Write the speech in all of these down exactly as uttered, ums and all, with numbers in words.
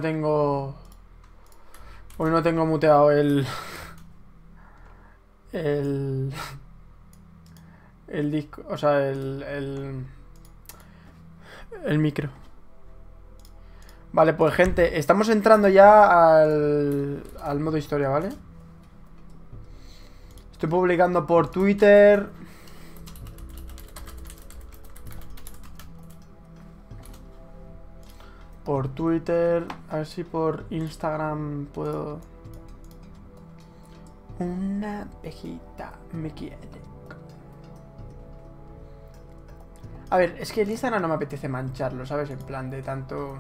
Tengo... Hoy no tengo muteado el... El... El disco, o sea, el... El, el micro. Vale, pues gente, estamos entrando ya al... Al modo historia, ¿vale? Estoy publicando por Twitter... Por Twitter, a ver si por Instagram puedo... Una abejita me quiere. A ver, es que el Instagram no me apetece mancharlo, ¿sabes? En plan de tanto...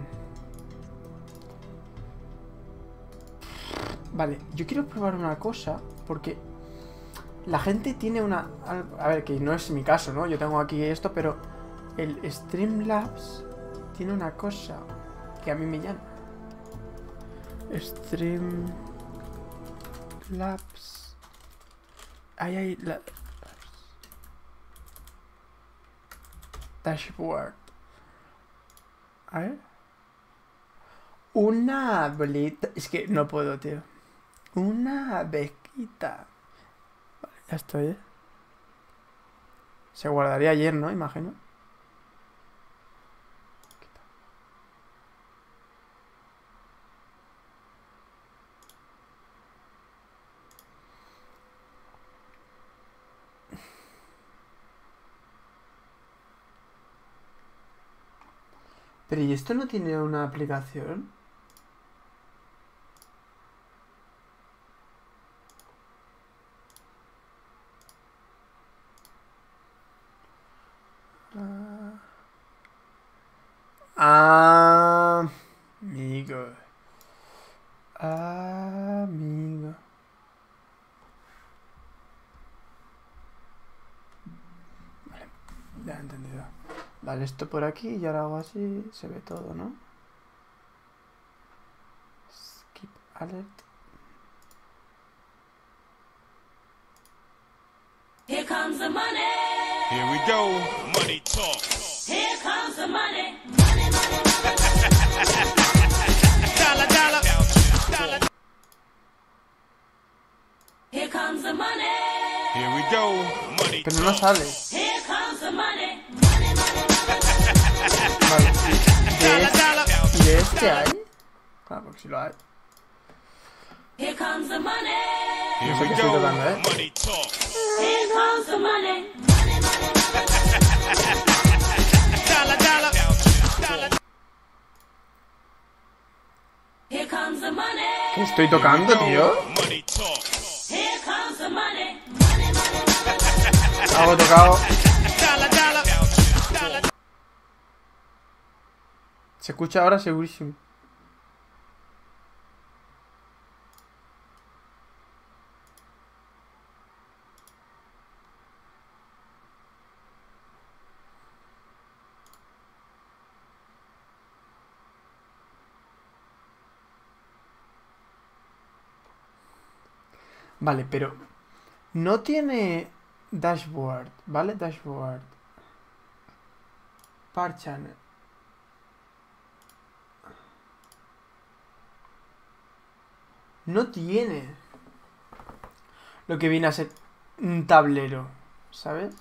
Vale, yo quiero probar una cosa, porque la gente tiene una... A ver, que no es mi caso, ¿no? Yo tengo aquí esto, pero el Streamlabs tiene una cosa que a mí me llama. Streamlabs. Ahí hay la... Dashboard. A ver. Una bolita. Es que no puedo, tío. Una abejita. Vale, ya estoy, ¿eh? Se guardaría ayer, ¿no? Imagino. Pero ¿y esto no tiene una aplicación? Ah, ah amigo. Ah, amigo. Vale, ya he entendido. Vale, esto por aquí y ahora hago así, se ve todo, ¿no? Skip alert. Here comes the money. Here we go. Money talk. Here comes the money. Money, money, money. Dollar, dollar. Dollar. Here comes the money. Here we go. Money Pero no sale. Here comes the money. Money, money, Vale, ¿y de, este, ¿y de este hay? Claro, porque si lo hay. Here comes the money. Here No sé we qué estoy go. tocando, ¿eh? Money talk. Here comes the money. Money, money, Dollar, dollar. Dollar. Here comes the money. ¿Qué estoy tocando, tío? Money talk. Here comes the money. Money, money, Algo tocado. Dollar, dollar. Dollar. Se escucha ahora segurísimo. Vale, pero no tiene dashboard, ¿vale? Dashboard. Par channel. No tiene lo que viene a ser un tablero, ¿sabes?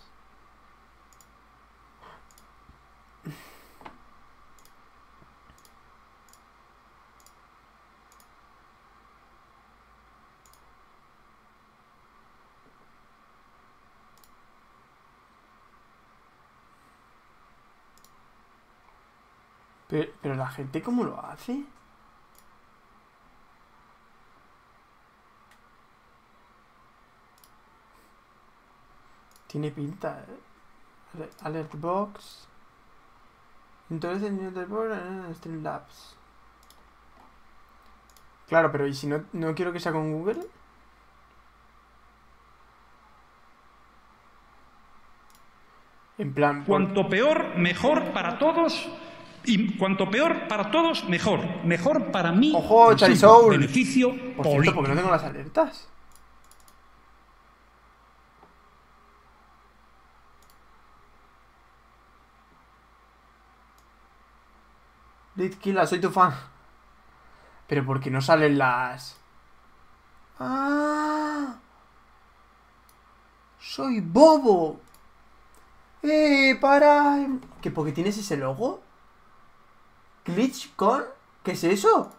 Pero, pero la gente, ¿cómo lo hace? Tiene pinta, ¿eh? Alert box. Introduce el nivel del board en Streamlabs. Claro, pero ¿y si no, no quiero que sea con Google? En plan... por- Cuanto peor, mejor para todos. Y cuanto peor para todos, mejor. Mejor para mí. ¡Ojo, en su Charisoul! beneficio Por cierto, político. ¿por qué no tengo las alertas? Litkilla, soy tu fan. Pero ¿por qué no salen las...? ¡Ah! ¡Soy bobo! ¡Eh, para! ¿Qué? ¿Por qué tienes ese logo? ¿GlitchCon? ¿Qué es eso?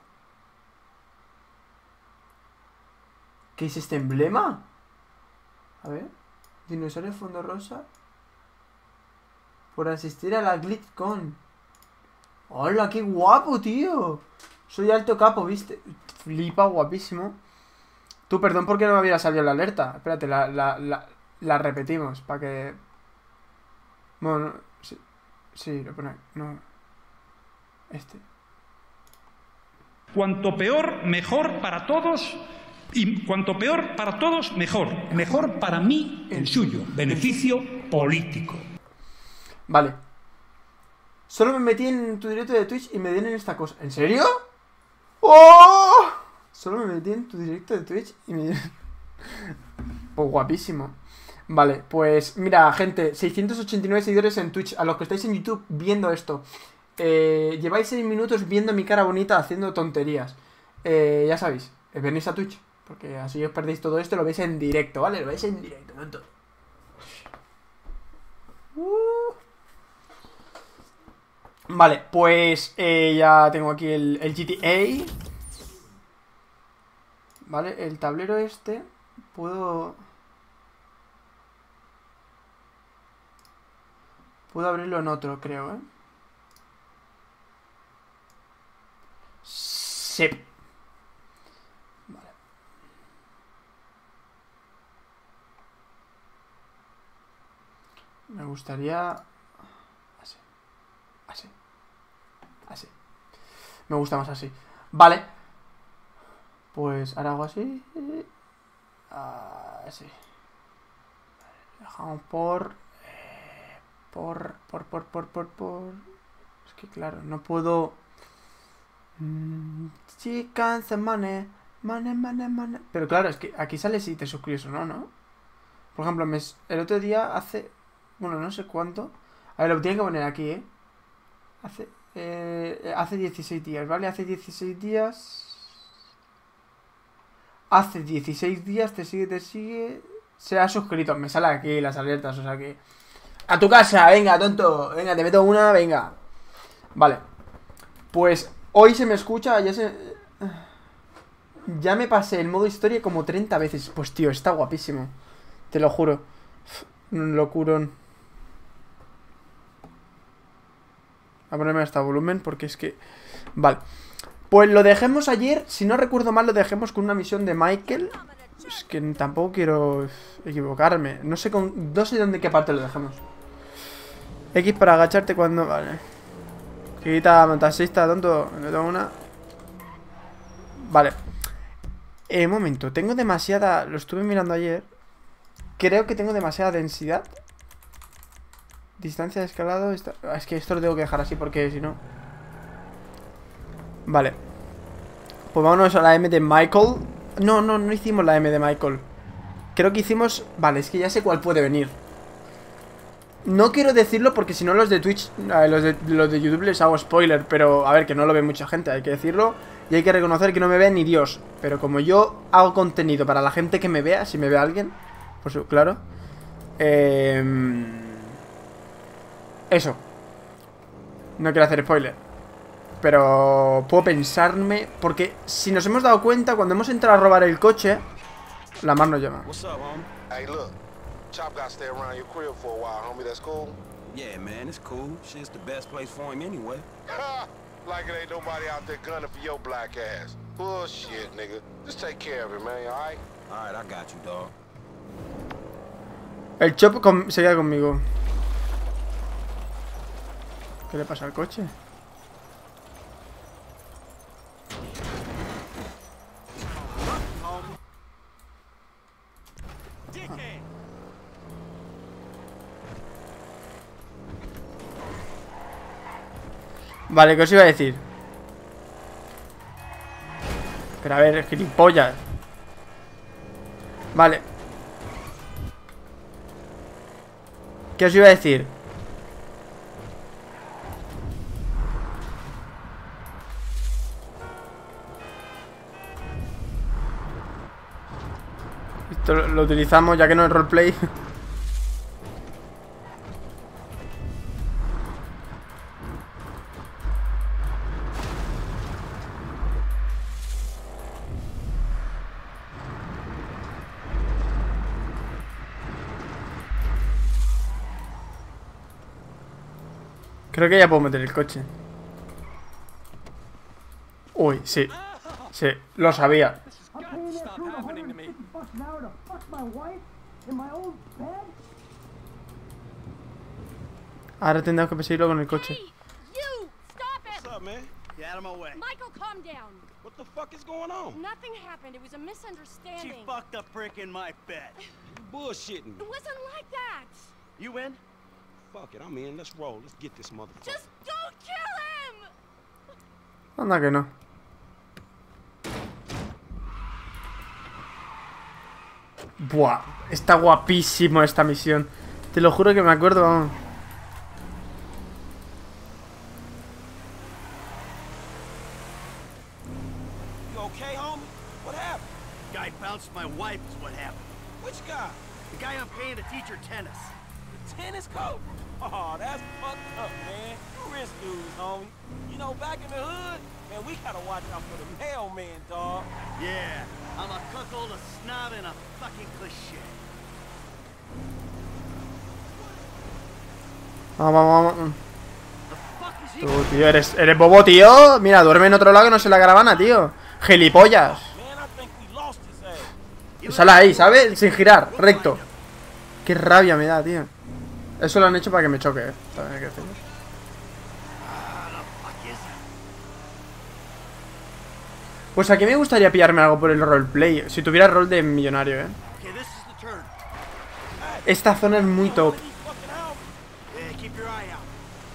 ¿Qué es este emblema? A ver. Dinosaurio fondo rosa. Por asistir a la GlitchCon. ¡Hola, qué guapo, tío! Soy alto capo, ¿viste? Flipa, guapísimo. Tú, perdón porque no me había salido la alerta. Espérate, la, la, la, la repetimos para que... Bueno, no, sí, sí, lo pone... No. Este. Cuanto peor, mejor para todos. Y cuanto peor para todos, mejor. Mejor para mí, el suyo. Beneficio político. Vale. Solo me metí en tu directo de Twitch y me dieron esta cosa. ¿En serio? ¡Oh! Solo me metí en tu directo de Twitch y me dieron... Pues guapísimo. Vale, pues mira, gente, seiscientos ochenta y nueve seguidores en Twitch. A los que estáis en YouTube viendo esto, eh, lleváis seis minutos viendo mi cara bonita haciendo tonterías. eh, Ya sabéis, eh, venís a Twitch, porque así os perdéis todo esto. Lo veis en directo, ¿vale? Lo veis en directo, tonto. uh. Vale, pues eh, ya tengo aquí el, el G T A. Vale, el tablero este. Puedo... Puedo abrirlo en otro, creo, ¿eh? Sí. Vale. Me gustaría... Así. Así. Así. Me gusta más así. Vale. Pues ahora hago así. Así. Dejamos por... Por, por, por, por, por, por... Es que claro, no puedo... Chicas, money, money, money, money... Pero claro, es que aquí sale si te suscribes o no, ¿no? Por ejemplo, me... el otro día hace... Bueno, no sé cuánto... A ver, lo tienen que poner aquí, ¿eh? Hace... Eh, hace dieciséis días, ¿vale? Hace dieciséis días... Hace dieciséis días, te sigue, te sigue... Se ha suscrito, me sale aquí las alertas, o sea que... A tu casa, venga, tonto. Venga, te meto una, venga. Vale. Pues hoy se me escucha, ya se... Ya me pasé el modo historia como treinta veces. Pues tío, está guapísimo. Te lo juro. Un locurón. A ponerme hasta volumen porque es que... Vale. Pues lo dejemos ayer. Si no recuerdo mal, lo dejemos con una misión de Michael. Es que tampoco quiero equivocarme. No sé con... No sé dónde qué parte lo dejamos. X para agacharte cuando... Vale. Quita montaxista, tonto. Me tomo una. Vale. Eh, un momento. Tengo demasiada... Lo estuve mirando ayer. Creo que tengo demasiada densidad. Distancia de escalado. Esta... Es que esto lo tengo que dejar así porque si no... Vale. Pues vámonos a la M de Michael. No, no, no hicimos la M de Michael. Creo que hicimos... Vale, es que ya sé cuál puede venir. No quiero decirlo porque si no los de Twitch, eh, los, de, los de YouTube les hago spoiler. Pero a ver, que no lo ve mucha gente, hay que decirlo. Y hay que reconocer que no me ve ni Dios. Pero como yo hago contenido para la gente que me vea, si me ve alguien, pues claro. eh, Eso. No quiero hacer spoiler, pero puedo pensarme. Porque si nos hemos dado cuenta, cuando hemos entrado a robar el coche, la mar nos llama. What's up, homie? Hey, look. Chop got to stay around your crib for a while, homie. That's cool? Yeah, man, it's cool. Shit's the best place for him anyway. Ha! Like it ain't nobody out there gunning for your black ass. Bullshit, nigga. Just take care of it, man, alright? Alright, I got you, dog. El Chop con... se queda conmigo. ¿Qué le pasa al coche? Vale, ¿qué os iba a decir? Pero a ver, gilipollas. Vale. ¿Qué os iba a decir? Esto lo, lo utilizamos ya que no es roleplay. Creo que ya puedo meter el coche. Uy, sí. Sí, lo sabía. Ahora tendremos que perseguirlo con el coche. Hey, you! Stop it! What's up, man? Get out of my way. Michael, calm down. What the fuck is going on? Nothing happened. It was a She misunderstanding. fucked a prick in my bed. You bullshitting me. It wasn't like that. You in? Fuck it, I'm in. Let's roll. Let's get this motherfucker. Just don't kill him! Anda que no. Buah, está guapísimo esta misión. Te lo juro que me acuerdo, vamos. You okay, homie? What happened? Guy bounced my wife is what happened. Which guy? The guy I'm paying to teach her tennis. The tennis coach? Oh, that's fucked up, man. You rich dudes, homie. You know, back in the hood, man, we gotta watch out for the mailman, dog. Yeah, I'm a cuckold, a snob, and a fucking cliche. Vamos, vamos, vamos. The fuck is he? Tú, tío, eres, eres bobo, tío. Mira, duerme en otro lado que no se la caravana, tío. Gilipollas. Man, I think we lost his ass. Úsala ahí, ¿sabes? Sin girar, recto. Qué rabia me da, tío. Eso lo han hecho para que me choque, eh. También hay que decirlo. Ah, the fuck is he? Pues aquí me gustaría pillarme algo por el roleplay. Si tuviera rol de millonario, eh. Okay, this is the turn. Esta zona es muy top. These fucking houses. Yeah, keep your eye out.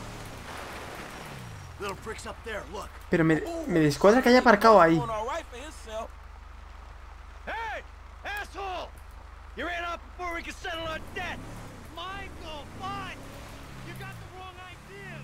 Little pricks up there, look. Pero me, me descuadra que haya aparcado ahí. Doing all right for himself. Hey, asshole! You ran off before we could settle our debt. Michael, fine. You got the wrong idea,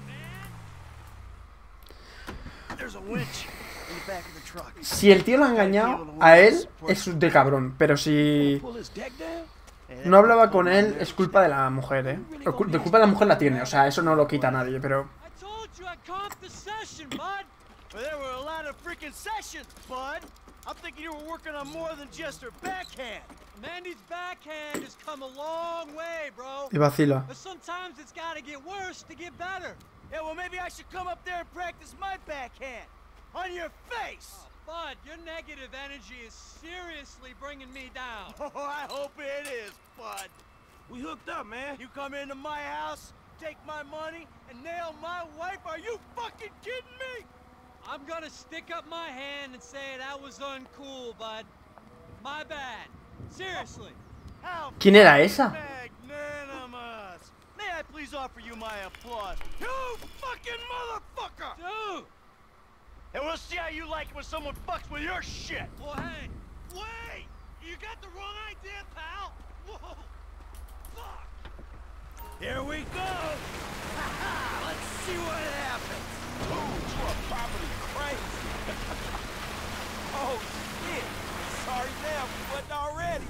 man. There's a winch in the back of the truck. Si el tío lo ha engañado, a él es de cabrón. Pero si Pull his deck down? no hablaba con él, es culpa de la mujer, eh. O cu- De culpa de la mujer la tiene, o sea, eso no lo quita nadie, pero... I told you I comped the session, bud. Well, there were a lot of freaking sessions, bud. I'm thinking you were working on more than just her backhand. Mandy's backhand has come a long way, bro. Y vacila. But sometimes it's gotta get worse to get better. Yeah, well, maybe I should come up there and practice my backhand. On your face! Bud, your negative energy is seriously bringing me down. Oh, I hope it is, Bud. We hooked up, man. You come into my house, take my money, and nail my wife? Are you fucking kidding me? I'm gonna stick up my hand and say that was uncool, Bud. My bad. Seriously. How ¿Quién era esa? magnanimous. May I please offer you my applause? You fucking motherfucker! Dude! And we'll see how you like it when someone fucks with your shit. Well, hey, wait! You got the wrong idea, pal. Whoa! Fuck! Here we go! Let's see what happens. Dude, you are probably crazy. Oh, shit. Sorry now, we wasn't already.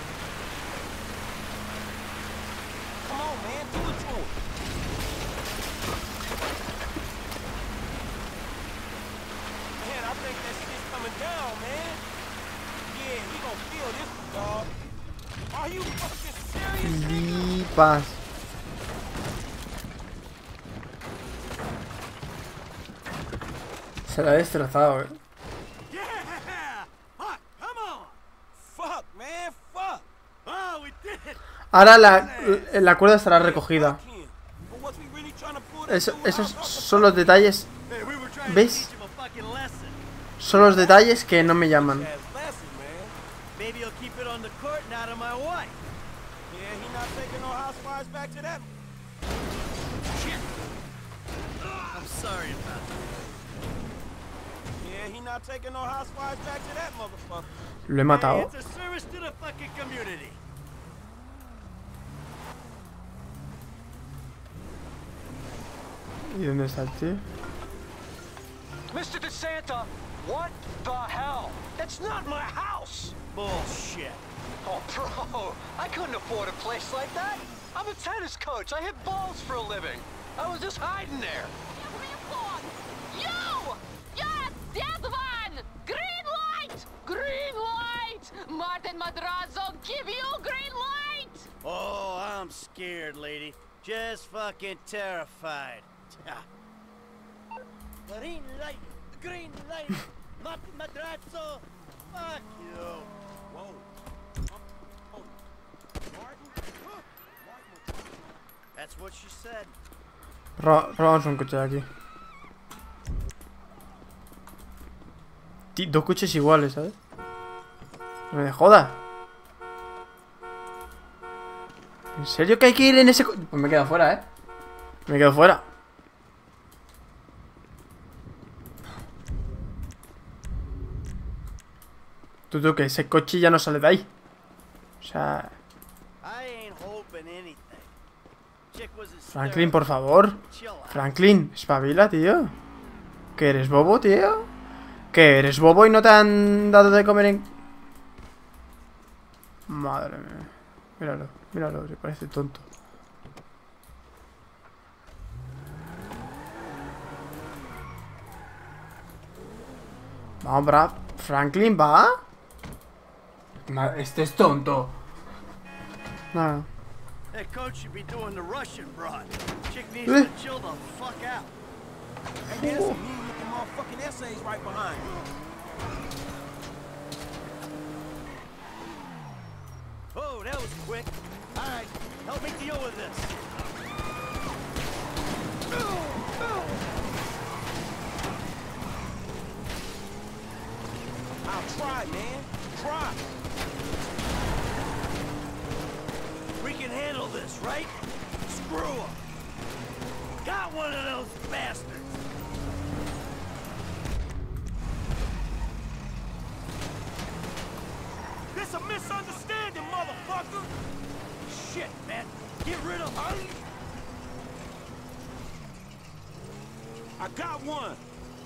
Come on, man, do it to him. Man, I think that shit's coming down, man. Yeah, we gonna feel this, dog. Are you fucking serious, nigga? Flipas. Se la ha destrozado, eh. Yeah! Fuck, come on! Fuck, man, fuck. Oh, we did it! Ahora la, la cuerda estará recogida. But was we really trying to pull this Eso- dude esos out? son los detalles. Hey, we were trying to ¿Ves? teach him a fucking lesson. Son los detalles que no me llaman. That's lesson, man. Maybe he'll keep it on the court and out of my wife. Yeah, he not taking no housewives back to that. Shit! I'm sorry about that. Yeah, he not taking no housewives back to that motherfucker. Lo he Hey, matado. it's a service to the fucking community. ¿Y dónde está el tío? Mister DeSanta, what the hell? That's not my house! Bullshit. Oh, bro, I couldn't afford a place like that. I'm a tennis coach. I hit balls for a living. I was just hiding there. You! Yes, that one! Green light! Green light! Martin Madrazo, give you green light! Oh, I'm scared, lady. Just fucking terrified. Green light! Green light! Martin Madrazo! Fuck you! Whoa. That's what she said. Ro robamos un coche de aquí. Ti- Dos coches iguales, ¿sabes? No me jodas. ¿En serio que hay que ir en ese coche? Pues me quedo fuera, ¿eh? Me quedo fuera. Tú, tú, que ese coche ya no sale de ahí. O sea... Franklin, por favor. Franklin, espabila, tío. ¿Que eres bobo, tío? ¿Que eres bobo y no te han dado de comer en...? Madre mía. Míralo, míralo, se parece tonto. Vamos, bra... Franklin, ¿va? Este es tonto. Nada. That coach should be doing the Russian broad. Chick needs to chill the fuck out. And there's some mean looking motherfucking essays right behind you. Oh, that was quick. Alright, help me deal with this. I'll try, man. Try. We can handle this, right? Screw 'em. Got one of those bastards. This a misunderstanding, motherfucker. Shit, man. Get rid of her. I got one.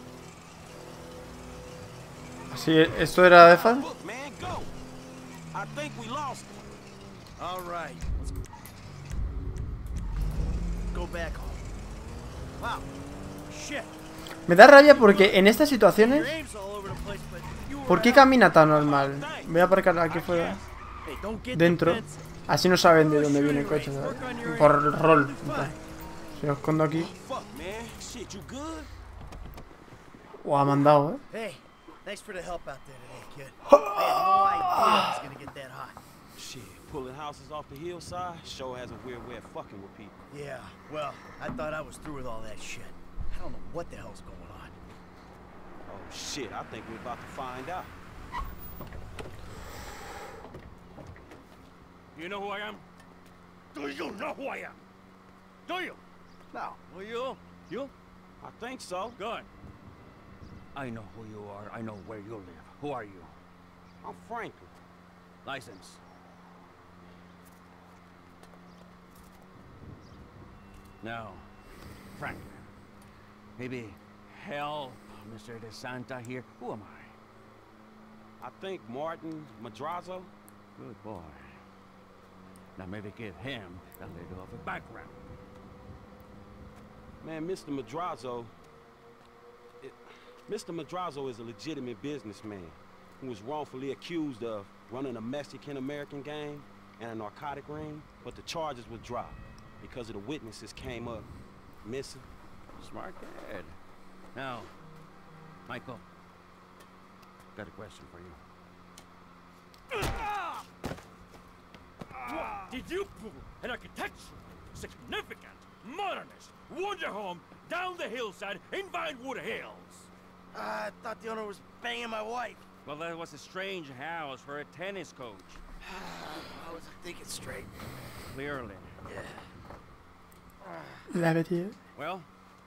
¿Sí, esto era de fan? Look, man, go. I think we lost him. All right. Let's go back home. Wow. Shit. Me da rabia porque en estas situaciones... Your aim's all over the place, but you were ¿Por qué out. camina tan normal? Voy a aparcar aquí fuera. Hey, don't get Dentro. defensive. Así no saben de dónde viene el coche, ¿sabes? Por el rol. Si lo escondo aquí... Fuck, man. Shit, you good? O ha mandado, ¿eh? Hey, thanks for the help out there today, kid. I had no idea it was gonna get that hot. Shit, pulling houses off the hillside sure has a weird way of fucking with people. Yeah, well, I thought I was through with all that shit. I don't know what the hell's going on. Oh shit, I think we're about to find out. You know who I am? Do you know who I am? Do you? No. Well, you? You? I think so. Good. I know who you are. I know where you live. Who are you? I'm Franklin. License. Now, Franklin. Maybe help Mister DeSanta here. Who am I? I think Martin Madrazo. Good boy. Now maybe give him a little of a background. Man, Mister Madrazo... It, Mister Madrazo is a legitimate businessman who was wrongfully accused of running a Mexican-American gang and a narcotic ring, but the charges were dropped because of the witnesses came up missing. Smart kid. Now, Michael, got a question for you. What did you pull an architectural, significant, modernist wonder home down the hillside in Vinewood Hills? Uh, I thought the owner was banging my wife. Well, that was a strange house for a tennis coach. I wasn't thinking straight. Clearly. La metí. Well,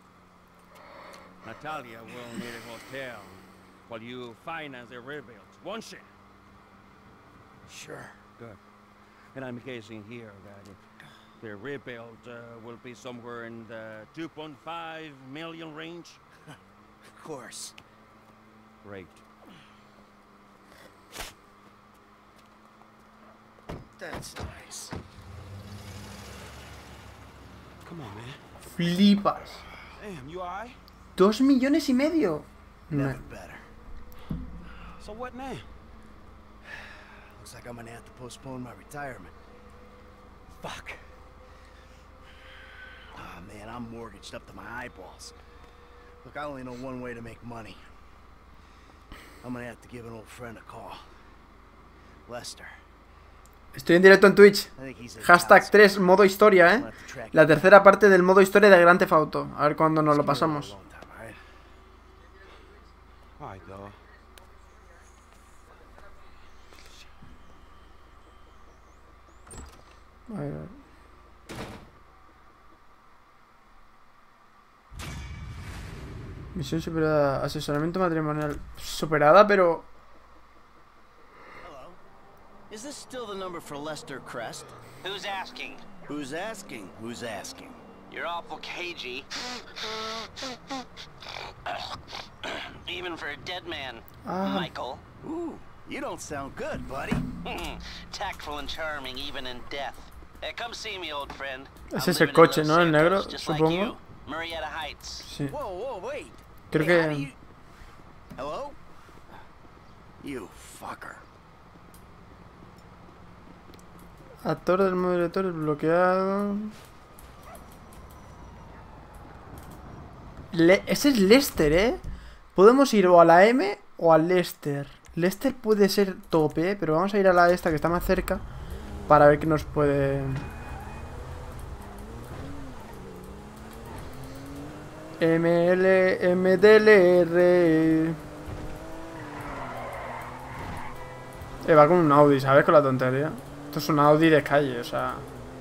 Natalia will need a hotel while you finance the rebuild, won't she? Sure. Good. And I'm guessing here that the rebuild uh, will be somewhere in the two point five million range. Of course. Great. That's nice. Come on, man. Flipas. Damn, you alright? Dos millones y medio. No. Never better. So what now? Looks like I'm gonna have to postpone my retirement. Fuck. Ah, man, I'm mortgaged up to my eyeballs. Look, I only know one way to make money. I'm gonna have to give an old friend a call. Lester. Estoy en directo en Twitch. I think he's in Hashtag tres, modo historia, I'm eh. gonna have to track La tercera parte del modo historia de Grand Theft Auto. A ver cuándo nos lo pasamos. Alright, dog. A ver, a ver. Misión superada. Asesoramiento matrimonial. Superada, pero... Hello. Is this still the number for Lester Crest? Who's asking? Who's asking? Who's asking? You're awful cagey. Even for a dead man, Ah. Michael. Ooh, you don't sound good, buddy. Tactful and charming even in death. Uh, come see me, old friend. Ese I'm es el living in coche, Los ¿no? El negro, Santos, just like supongo. you. Marietta Heights. Sí. Whoa, whoa, wait. Creo Hey, how do que... you... Hello? You fucker. Actor del modo director desbloqueado. Le... Ese es Lester, ¿eh? Podemos ir o a la M o al Lester. Lester puede ser tope, pero vamos a ir a la esta que está más cerca para ver qué nos puede... M L M D L R. Eh, va con un Audi, ¿sabes? Con la tontería. Esto es un Audi de calle, o sea...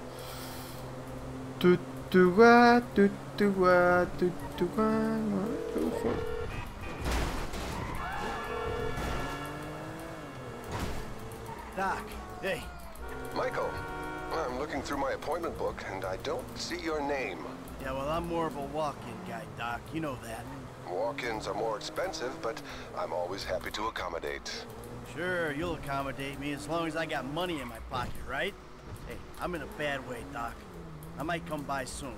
Tu, tu, gua, tu, tu, gua, tu, tu, gua, gua, tu, gua. Doc, hey. Michael, I'm looking through my appointment book and I don't see your name. Yeah, well, I'm more of a walk-in guy, Doc. You know that. Walk-ins are more expensive, but I'm always happy to accommodate. Sure, you'll accommodate me as long as I got money in my pocket, right? Hey, I'm in a bad way, Doc. I might come by soon.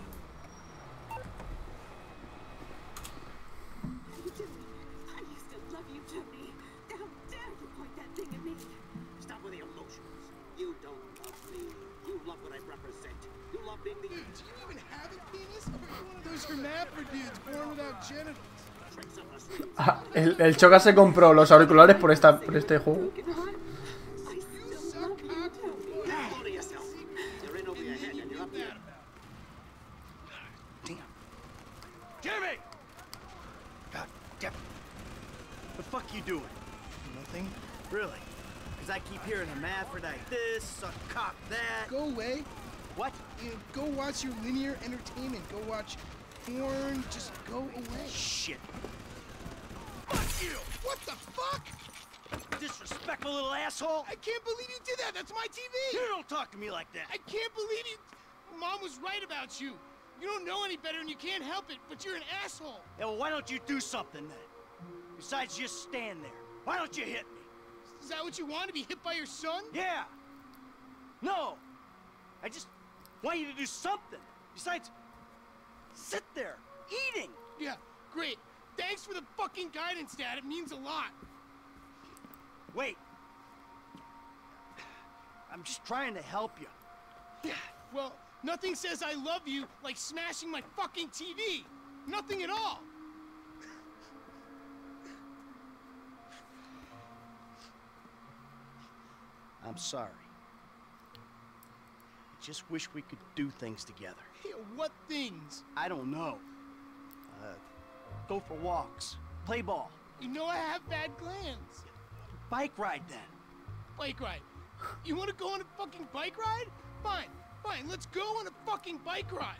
You did. I used to love you, Tony. How dare you point that thing at me? Stop with the emotions. You don't love me. You love what I represent. You love being the... Dude, do you even have a penis? Or are you one of those hermaphrodites born without genitals? Ah, el, el Choca se compró los auriculares por, esta, por este juego. Jimmy! God damn it. The fuck you doing? Nothing? Really? Because I keep hearing hermaphrodite this, suck cock that. Go away. What? You know, go watch your linear entertainment. Go watch porn. Just go away. Shit. Fuck you! What the fuck? Disrespectful little asshole! I can't believe you did that! That's my T V! You don't talk to me like that! I can't believe you... Mom was right about you. You don't know any better and you can't help it, but you're an asshole. Yeah, well, why don't you do something then? Besides just stand there. Why don't you hit me? Is that what you want, to be hit by your son? Yeah! No! I just want you to do something. Besides, sit there, eating! Yeah, great. Thanks for the fucking guidance, Dad. It means a lot. Wait. I'm just trying to help you. Yeah, well, nothing says I love you like smashing my fucking T V. Nothing at all. I'm sorry. I just wish we could do things together. Yeah, what things? I don't know. Uh, go for walks. Play ball. You know I have bad glands. Bike ride then. Bike ride. You want to go on a fucking bike ride? Fine, fine, let's go on a fucking bike ride.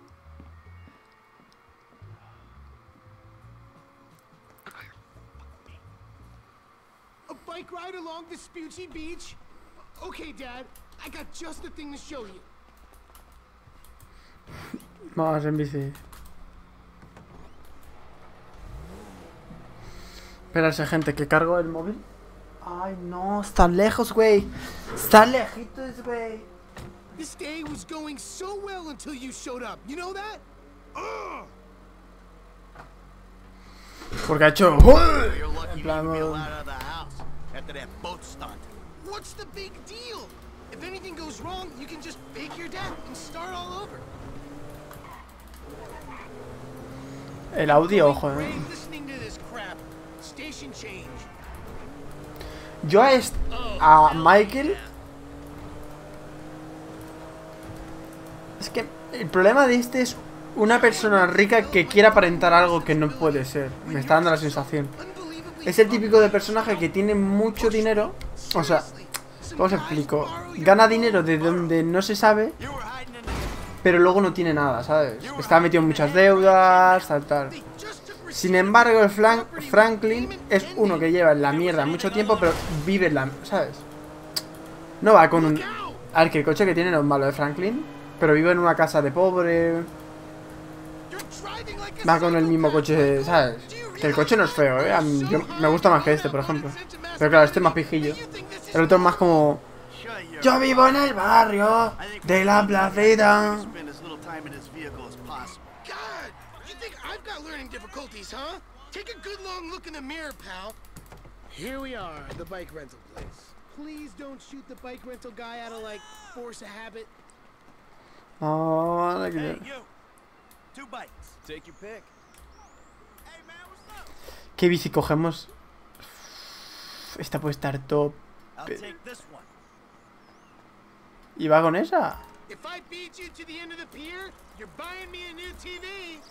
A bike ride along Vespucci Beach? Okay, Dad, I got just the thing to show you. Vamos en bici. Esperarse, gente, que cargo el móvil. Ay, no, está lejos, güey. Está lejitos, güey. This day was going so well until you showed up. You know that? Ugh. Porque ha hecho. You're lucky En you plan, even be no. allowed out of the house after that boat stunt. What's the big deal? If anything goes wrong, you can just fake your death and start all over. El audio, ojo, eh. Great listening to this crap. Station change. Yo a, est a Michael. Es que el problema de este es una persona rica que quiere aparentar algo que no puede ser. Me está dando la sensación. Es el típico de personaje que tiene mucho dinero. O sea, ¿cómo os explico? Gana dinero de donde no se sabe, pero luego no tiene nada, ¿sabes? Está metido en muchas deudas, tal, tal. Sin embargo, el Frank Franklin es uno que lleva en la mierda mucho tiempo, pero vive en la... ¿sabes? No va con un... A ver, que el coche que tiene no es malo de Franklin, pero vive en una casa de pobre. Va con el mismo coche, ¿sabes? Que el coche no es feo, ¿eh? A mí, yo, me gusta más que este, por ejemplo. Pero claro, este es más pijillo. El otro es más como... Yo vivo en el barrio de la placita. I've got learning difficulties, huh? Take a good long look in the mirror, pal. Here we are, the bike rental place. Please don't shoot the bike rental guy out of, like, force of habit. Oh, like Hey, you. Two bikes. Take your pick. Hey, man, what's up? ¿Qué bici cogemos? Esta puede estar top. I'll take this one. ¿Y va con esa? If I beat you to the end of the pier, you're buying me a new T V.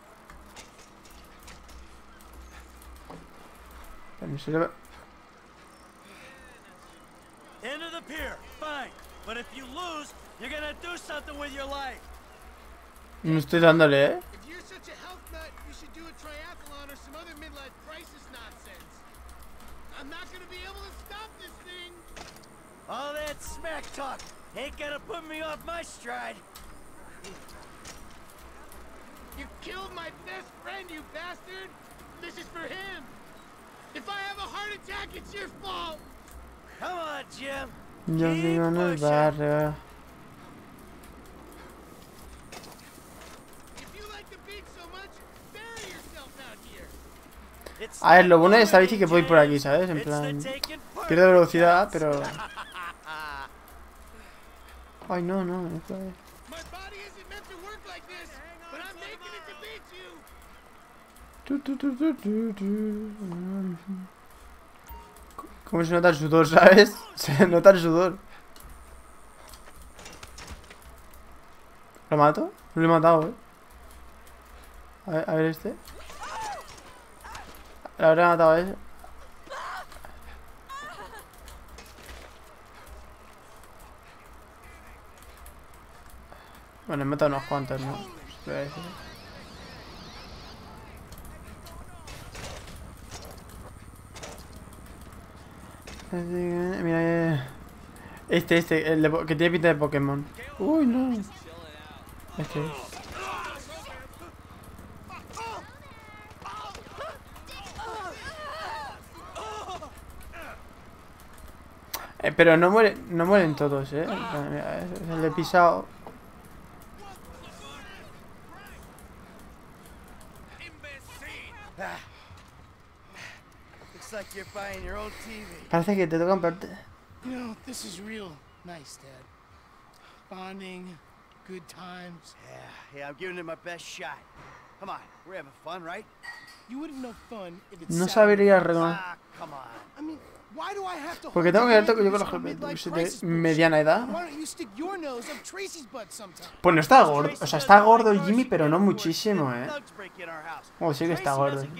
En serio. End of the pier, fine. But if you lose, you're gonna do something with your life. No estoy dándole, ¿eh? If you're such a health nut, you should do a triathlon or some other midlife crisis nonsense. I'm not gonna be able to stop this thing. All that smack talk ain't gonna put me off my stride. You killed my best friend, you bastard. This is for him. If I have a heart attack, it's your fault. Come on, Jim. Yo vivo en el barrio. If you like the beach so much, bury yourself out here. A ver, lo bueno de esta bici es que puedo ir por aquí, ¿sabes? En plan... Pierde velocidad, pero... Ay, no, no, no puede. My body isn't meant to work like this, but I'm making it to beat you. Tu, tu, tu, tu, tu, tu. ¿Cómo se nota el sudor, sabes? Se nota el sudor. ¿Lo mato? No lo he matado, eh. A ver, a ver este. Le habré matado a ese. Bueno, he matado unos cuantos, ¿no? Espera, ese. Mira, este, este, el de, que tiene pinta de Pokémon. Uy, no. Este es. Eh, pero no mueren, no mueren todos, eh. Mira, el he pisado. Like you're buying your own T V. Parece que te tocan parte. You know, this is real nice, Dad. Bonding, good times. Yeah, yeah, I'm giving it my best shot. Come on, we're having fun, right? You wouldn't know fun if it's No Saturday. sabería reconocer. Ah, come on. I mean, why do I have to Porque hold tengo que your ver que yo hand conozco in this midlife de crisis bullshit? mediana edad. Why don't you stick your nose up Tracy's butt sometime? Pues no está gordo, o sea, está gordo el Jimmy, pero no muchísimo, eh. Oh, sí que está gordo. Well,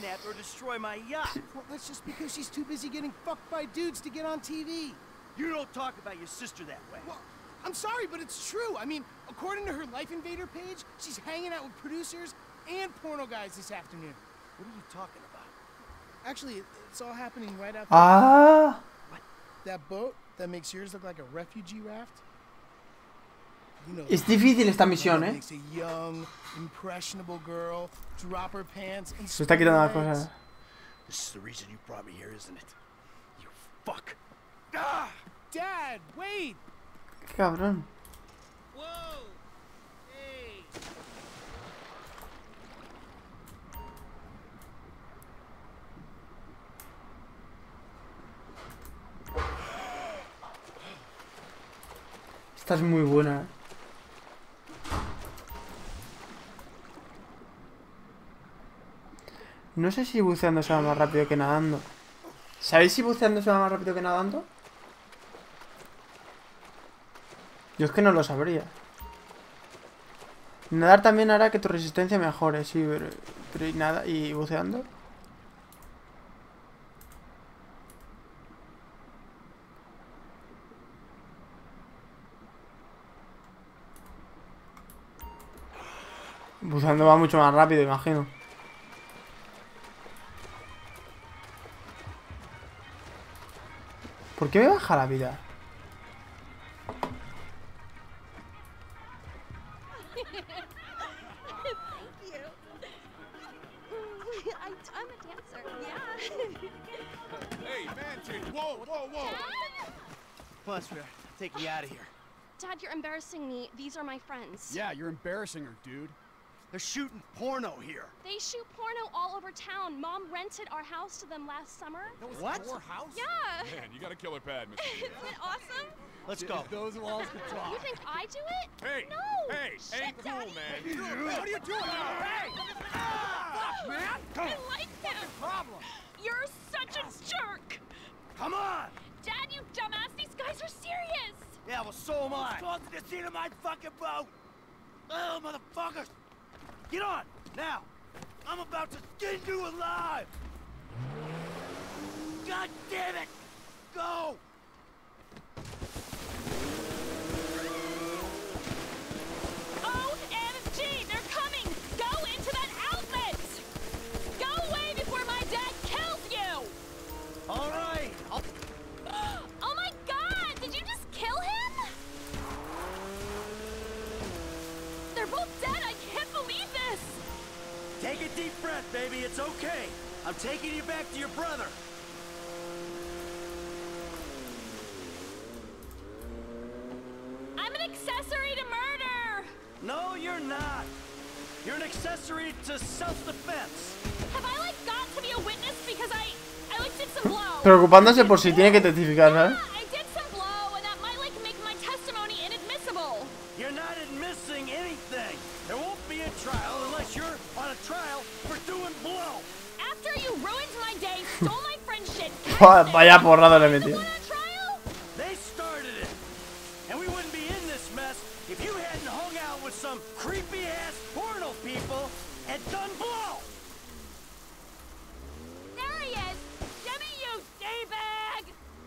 that's just because she's too busy getting fucked by dudes to get on T V. You don't talk about your sister that way. Well, I'm sorry, but it's true. I mean, according to her Life Invader page, she's hanging out with producers and porno guys this afternoon. What are you talking about? Actually, it's all happening right after Ah. that boat that makes yours look like a refugee raft. You know, Es difícil esta misión, eh. makes a young, impressionable girl drop her pants and Se está quitando las spread her cosas. This is the reason you brought me here, isn't it? You're fuck. Ah! Dad, wait. Qué cabrón. Whoa. Hey. Esta es muy buena. No sé si buceando se va más rápido que nadando. ¿Sabéis si buceando se va más rápido que nadando? Yo es que no lo sabría. Nadar también hará que tu resistencia mejore, sí, pero, pero ¿y nada? ¿Y buceando? Buceando va mucho más rápido, imagino. ¿Por qué me baja la vida? I'm a dancer, yeah. Hey, man, whoa, whoa, whoa. Plus, we're taking you out of here. Dad, you're embarrassing me. These are my friends. Yeah, you're embarrassing her, dude. They're shooting porno here. They shoot porno all over town. Mom rented our house to them last summer. What? Your house? Yeah. Man, you got a killer pad, Mister Isn't it awesome? Let's go. Those walls can talk. You think I do it? Hey, No. hey, Shit, ain't cool, Daddy. man. What are you doing? Hey! Fuck, man! I like him. Problem. You're such a jerk. Come on! Dad, you dumbass. These guys are serious. Yeah, well, so am I. Go to the seat of my fucking boat. Oh, motherfuckers! Get on now. I'm about to skin you alive. God damn it! Go! O M G, they're coming! Go into that outlet! Go away before my dad kills you! All right. I'll... Oh my god! Did you just kill him? They're both dead! I can't believe this! Take a deep breath, baby. It's okay. I'm taking you back to your brother. I'm an accessory to murder! No, you're not. You're an accessory to self-defense. Have I like got to be a witness because I I like did some blow? Preocupándose por si tiene que testificar, ¿sabes? I did some blow and that might like make my testimony inadmissible. You're not admitting anything. There won't be a trial unless you're on a trial for doing blow. After you ruined my day, stole my friend's shit. Vaya porrada le he metido. They started it. And we wouldn't be in this mess if you hadn't hung out with some creepy-ass porno people and done blow. There he is! Give me you, D-bag!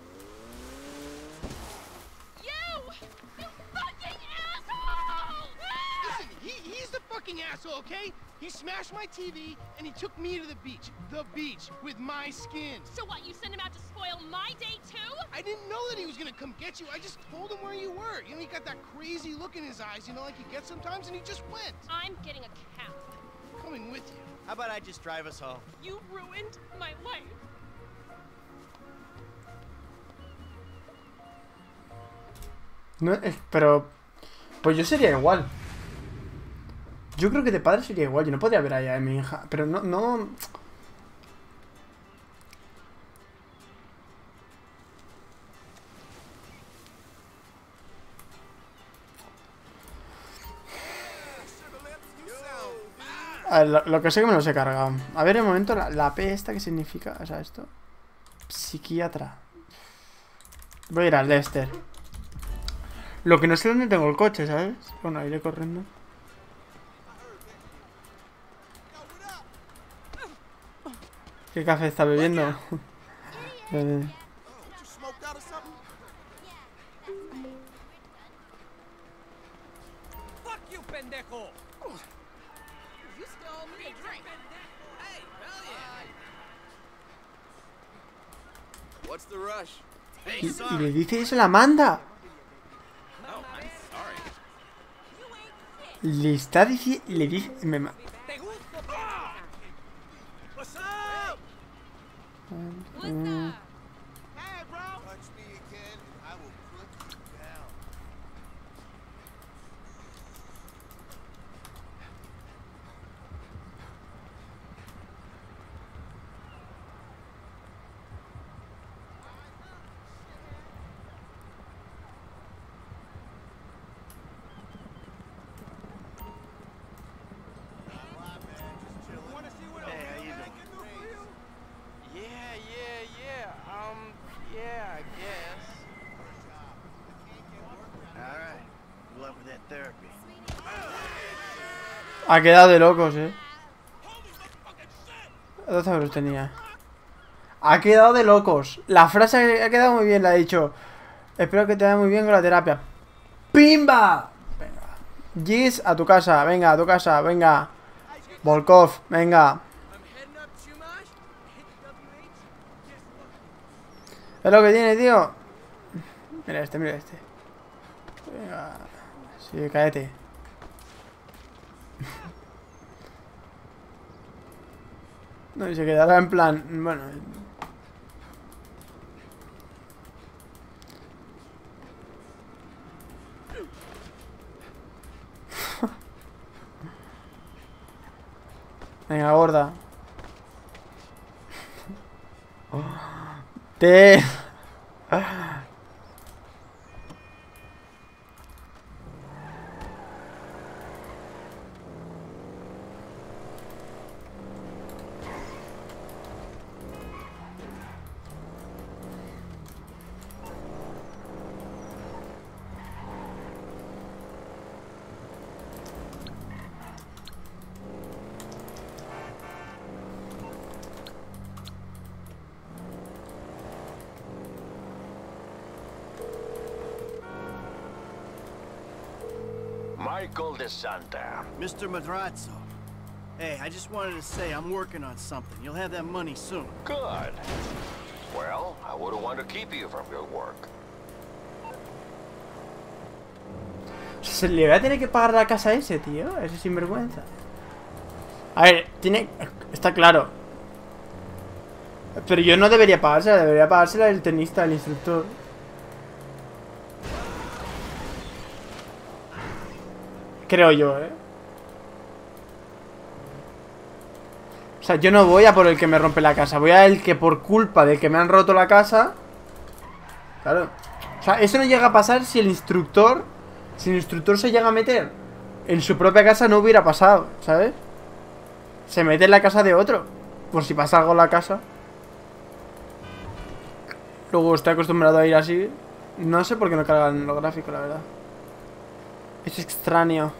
You! You fucking asshole! Listen, he, he's the fucking asshole, okay? He smashed my T V and he took me to the beach. The beach with my skin. So what, you sent him out to spoil my day too? I didn't know that he was gonna come get you. I just told him where you were. You know, he got that crazy look in his eyes, you know, like he gets sometimes, and he just went. I'm getting a cab. Coming with you. How about I just drive us home? You ruined my life. No, es, pero... Pues yo sería igual. Yo creo que de padre sería igual. Yo no podría ver allá a mi hija. Pero no... no... A ver, lo, lo que sé que me los he cargado. A ver, el momento, la, la P esta, ¿qué significa? O sea, esto... Psiquiatra. Voy a ir al Lester. Lo que no sé dónde tengo el coche, ¿sabes? Bueno, iré corriendo. ¿Qué café está bebiendo? Vale. Fuck you, pendejo! You stole me a drink. Hey, hell yeah! What's the rush? Y, y le dice eso a la Amanda. Le está diciendo... Le dice... Me ma- What's up? Mm. Hey, bro. Ha quedado de locos, eh. doce euros tenía. Ha quedado de locos. La frase ha quedado muy bien, la ha dicho. Espero que te vaya muy bien con la terapia. ¡Pimba! Venga. Gis, a tu casa, venga, a tu casa, venga. Volkov, venga. Es lo que tiene, tío. Mira este, mira este. Venga. Sí, cállate. No, y se quedará en plan... Bueno... Venga, gorda. Te... Michael DeSanta. Mister Madrazo. Hey, I just wanted to say I'm working on something. You'll have that money soon. Good. Well, I wouldn't want to keep you from your work. Se le va a tener que pagar la casa a ese, tío. Ese sinvergüenza. A ver, tiene... Está claro. Pero yo no debería pagársela. Debería pagársela el tenista, el instructor. Creo yo, eh. O sea, yo no voy a por el que me rompe la casa. Voy a el que por culpa del que me han roto la casa. Claro. O sea, eso no llega a pasar si el instructor... Si el instructor se llega a meter en su propia casa, no hubiera pasado, ¿sabes? Se mete en la casa de otro, por si pasa algo en la casa. Luego estoy acostumbrado a ir así. No sé por qué no cargan los gráficos, la verdad. Es extraño.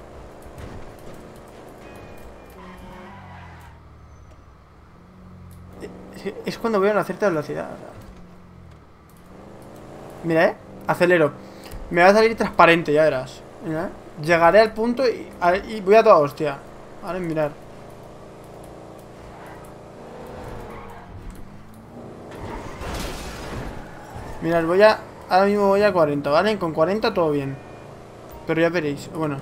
Es cuando voy a una cierta velocidad. Mira, eh. Acelero. Me va a salir transparente, ya verás. Mira, ¿eh? Llegaré al punto y, a, y voy a toda hostia. Vale, mirar. Mirad, voy a... Ahora mismo voy a cuarenta, ¿vale? Con cuarenta todo bien. Pero ya veréis, bueno.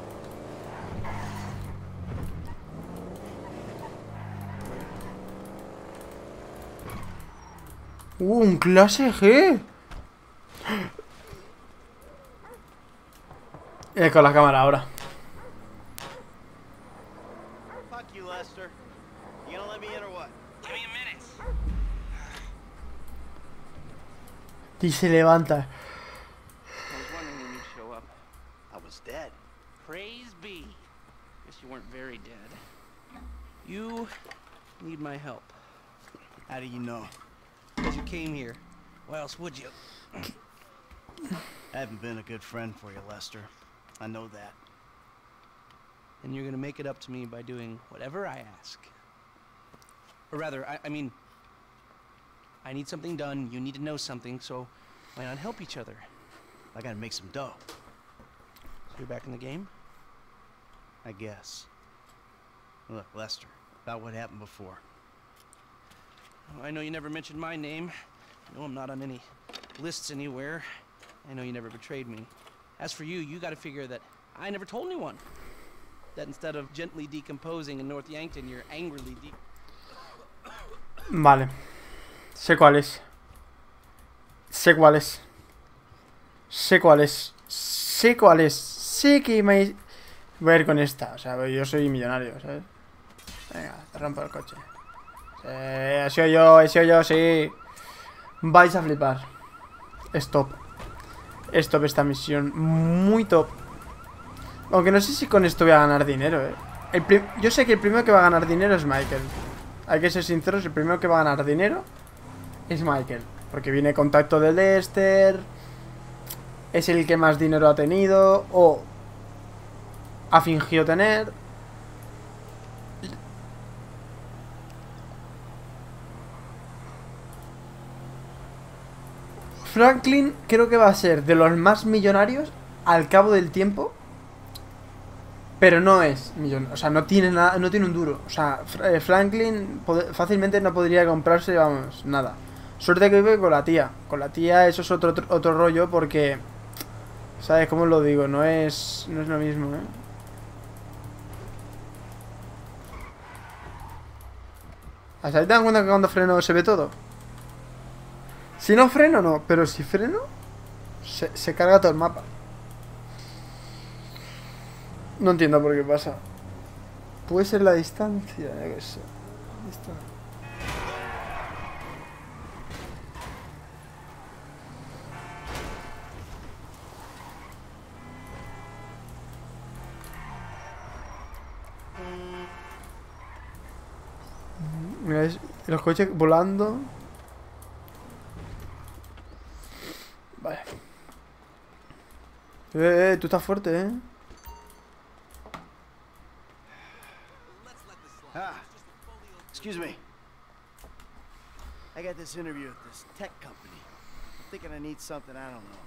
Uh, un clase G. Eh, con la cámara ahora. Fuck you, Lester. You gonna let me in or what? Give me a minute. Y se levanta. I was wondering when you'd show up. I was dead. Praise be. Guess you weren't very dead. You need my help. How do you know? Because you came here. Why else would you? I haven't been a good friend for you, Lester. I know that. And you're gonna make it up to me by doing whatever I ask. Or rather, I, I mean, I need something done, you need to know something, so why not help each other? I gotta make some dough. So you're back in the game? I guess. Look, Lester, about what happened before. I know you never mentioned my name. I know I'm not on any lists anywhere. I know you never betrayed me. As for you, you gotta figure that I never told anyone. That instead of gently decomposing in North Yankton, you're angrily de... Vale. Sé cuál es. Sé cuál es. Sé cuál es. Sé cuál es. Sé que me... Voy a ir con esta. O sea, yo soy millonario, ¿sabes? Venga, te rompo el coche. Eh, he sido yo, he sido yo, sí. Vais a flipar. Stop. Stop esta misión. Muy top. Aunque no sé si con esto voy a ganar dinero, eh. El yo sé que el primero que va a ganar dinero es Michael. Hay que ser sinceros, el primero que va a ganar dinero es Michael. Porque viene contacto de Lester. Es el que más dinero ha tenido. O ha fingido tener. Franklin creo que va a ser de los más millonarios al cabo del tiempo. Pero no es millonario, o sea, no tiene nada, no tiene un duro. O sea, Franklin fácilmente no podría comprarse, vamos, nada. Suerte que vive con la tía. Con la tía eso es otro, otro, otro rollo porque... ¿Sabes cómo lo digo? No es, no es lo mismo, ¿eh? ¿Hasta ahí te das cuenta que cuando freno se ve todo? Si no freno, no. Pero si freno, se, se carga todo el mapa. No entiendo por qué pasa. Puede ser la distancia, ya que sé. Distancia. Mira, es los coches volando. Vale. Eh, eh, tú estás fuerte, eh. Ah, excuse me. I got this interview at this tech company. I'm thinking I need something, I don't know.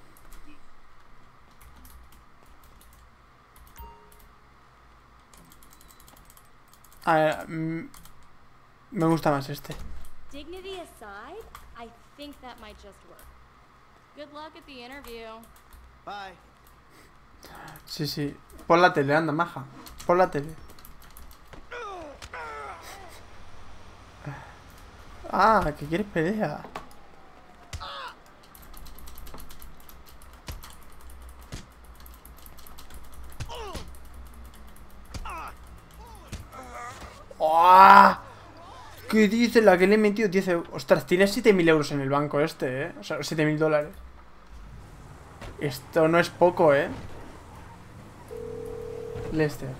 A ver, mm, me gusta más este. Dignity aside, I think that might just work. Good luck at the interview. Bye. Sí, sí. Pon la tele, anda, maja. Pon la tele. Ah, que quieres pelea. ¡Oh! ¿Qué dice la que le he metido? diez euros. Ostras, tiene siete mil euros en el banco este, ¿eh? O sea, siete mil dólares. Esto no es poco, ¿eh? Lester.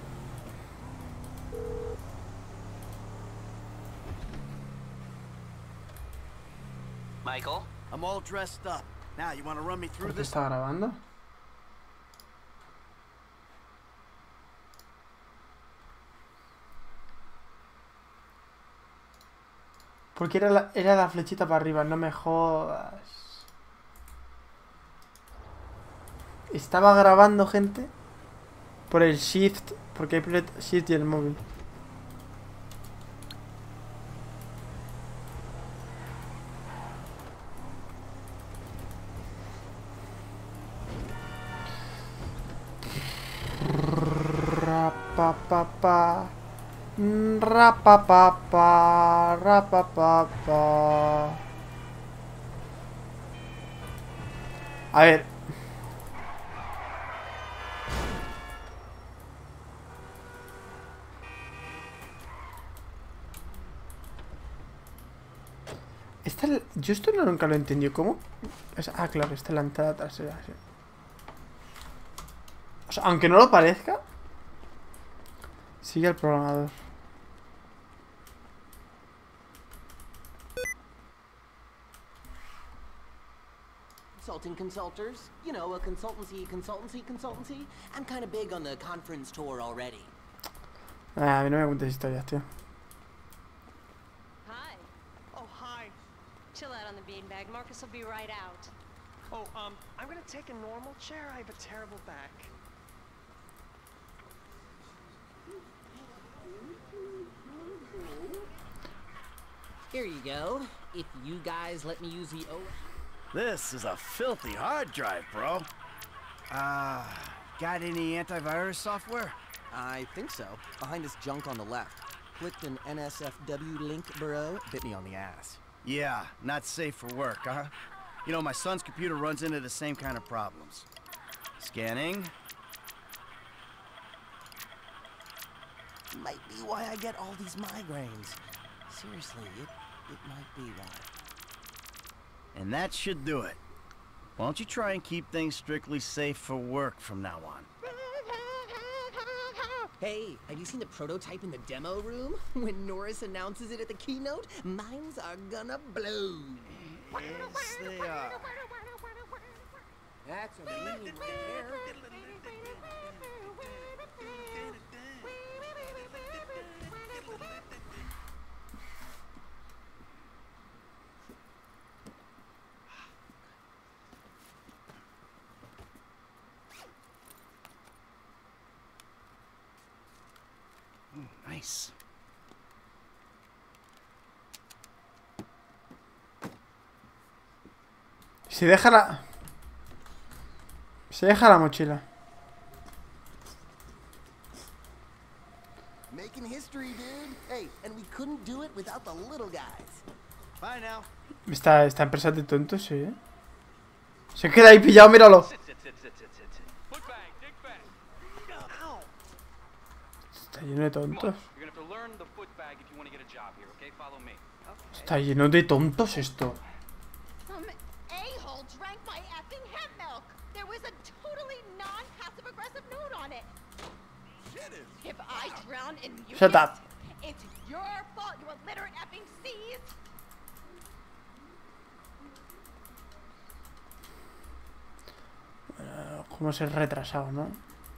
Michael, I'm all dressed up. Now, you want to run me through ¿Por qué this? está grabando? Porque era la, era la flechita para arriba, no me jodas. Estaba grabando, gente, por el shift, porque hay play- shift y el móvil. Rapapapa. Rapapapa. Rapapapa. A ver. Esta, yo esto no, nunca lo he entendido. ¿Cómo? Es- ah, claro, esta es la entrada trasera. Sí. O sea, aunque no lo parezca, sigue el programador. Consulting consulters. You know, a consultancy, consultancy, consultancy. I'm kind of big on the conference tour already. Ah, a mí no me cuentes historias, tío. Hi. Oh, hi. Chill out on the beanbag. Marcus will be right out. Oh, um, I'm gonna take a normal chair. I have a terrible back. Here you go. If you guys let me use the O... This is a filthy hard drive, bro. Uh, got any antivirus software? I think so. Behind this junk on the left. Clicked an N S F W link, bro. Bit me on the ass. Yeah, not safe for work, huh? You know, my son's computer runs into the same kind of problems. Scanning. Might be why I get all these migraines. Seriously, it, it might be why. And that should do it. Why don't you try and keep things strictly safe for work from now on? Hey, have you seen the prototype in the demo room? When Norris announces it at the keynote, minds are gonna blow. Yes, they are. That's a meaning right there. Oh, nice. Si deja la... Se deja la mochila. Making history, dude. Hey, and we couldn't do it without the little guys. Bye now. Esta, esta empresa de tontos, sí, ¿eh? Se queda ahí pillado, míralo. Está lleno de tontos. Está lleno de tontos esto. Some a-hole drank my effing hemp milk. There was a totally non-passive aggressive note on it. If I drown in mucus, Shut up. it's your fault, you illiterate effing seas. Uh, ¿Cómo ser retrasado, no?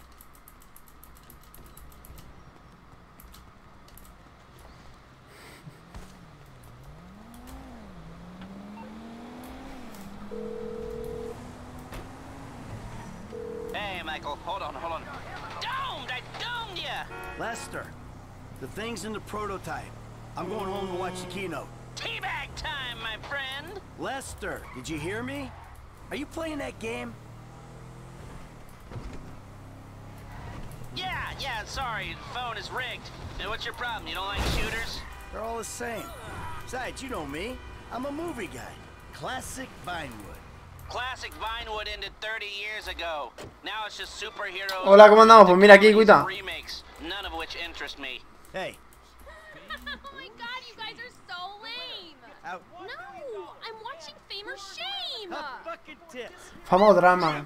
Hey, Michael, hold on, hold on. Domed! I domed ya! Lester, the thing's in the prototype. I'm going home to watch the keynote. Teabag time, my friend! Lester, did you hear me? Are you playing that game? Yeah, yeah, sorry, the phone is rigged. Hey, what's your problem? You don't like shooters? They're all the same. Besides, you know me. I'm a movie guy. Classic Vinewood. Classic Vinewood ended thirty years ago. Now it's just superheroes. Hola, ¿cómo andamos? Pues mira aquí, cuita. Remakes, none of which interest me. Hey. Oh my god, you guys are so lame. Out. No, I'm watching Fame or Shame. Hot fucking tits. Fama o drama.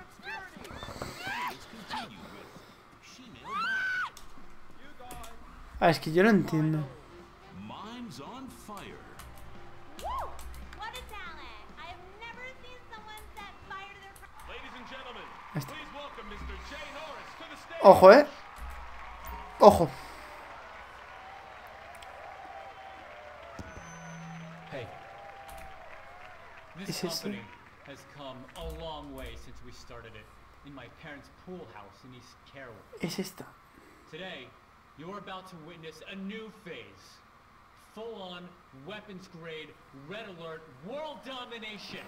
Ah, es que yo no entiendo. Mimes on fire. Woo! What a talent! I have never seen someone set fire to their... Ladies and gentlemen, Este. please welcome Mister Jay Norris to the stage. Ojo, eh. Ojo. Hey. This ¿Es eso? company has come a long way since we started it in my parents' pool house in East Carroll. Es esta. Today, you're about to witness a new phase. Full-on, weapons-grade, red alert, world domination.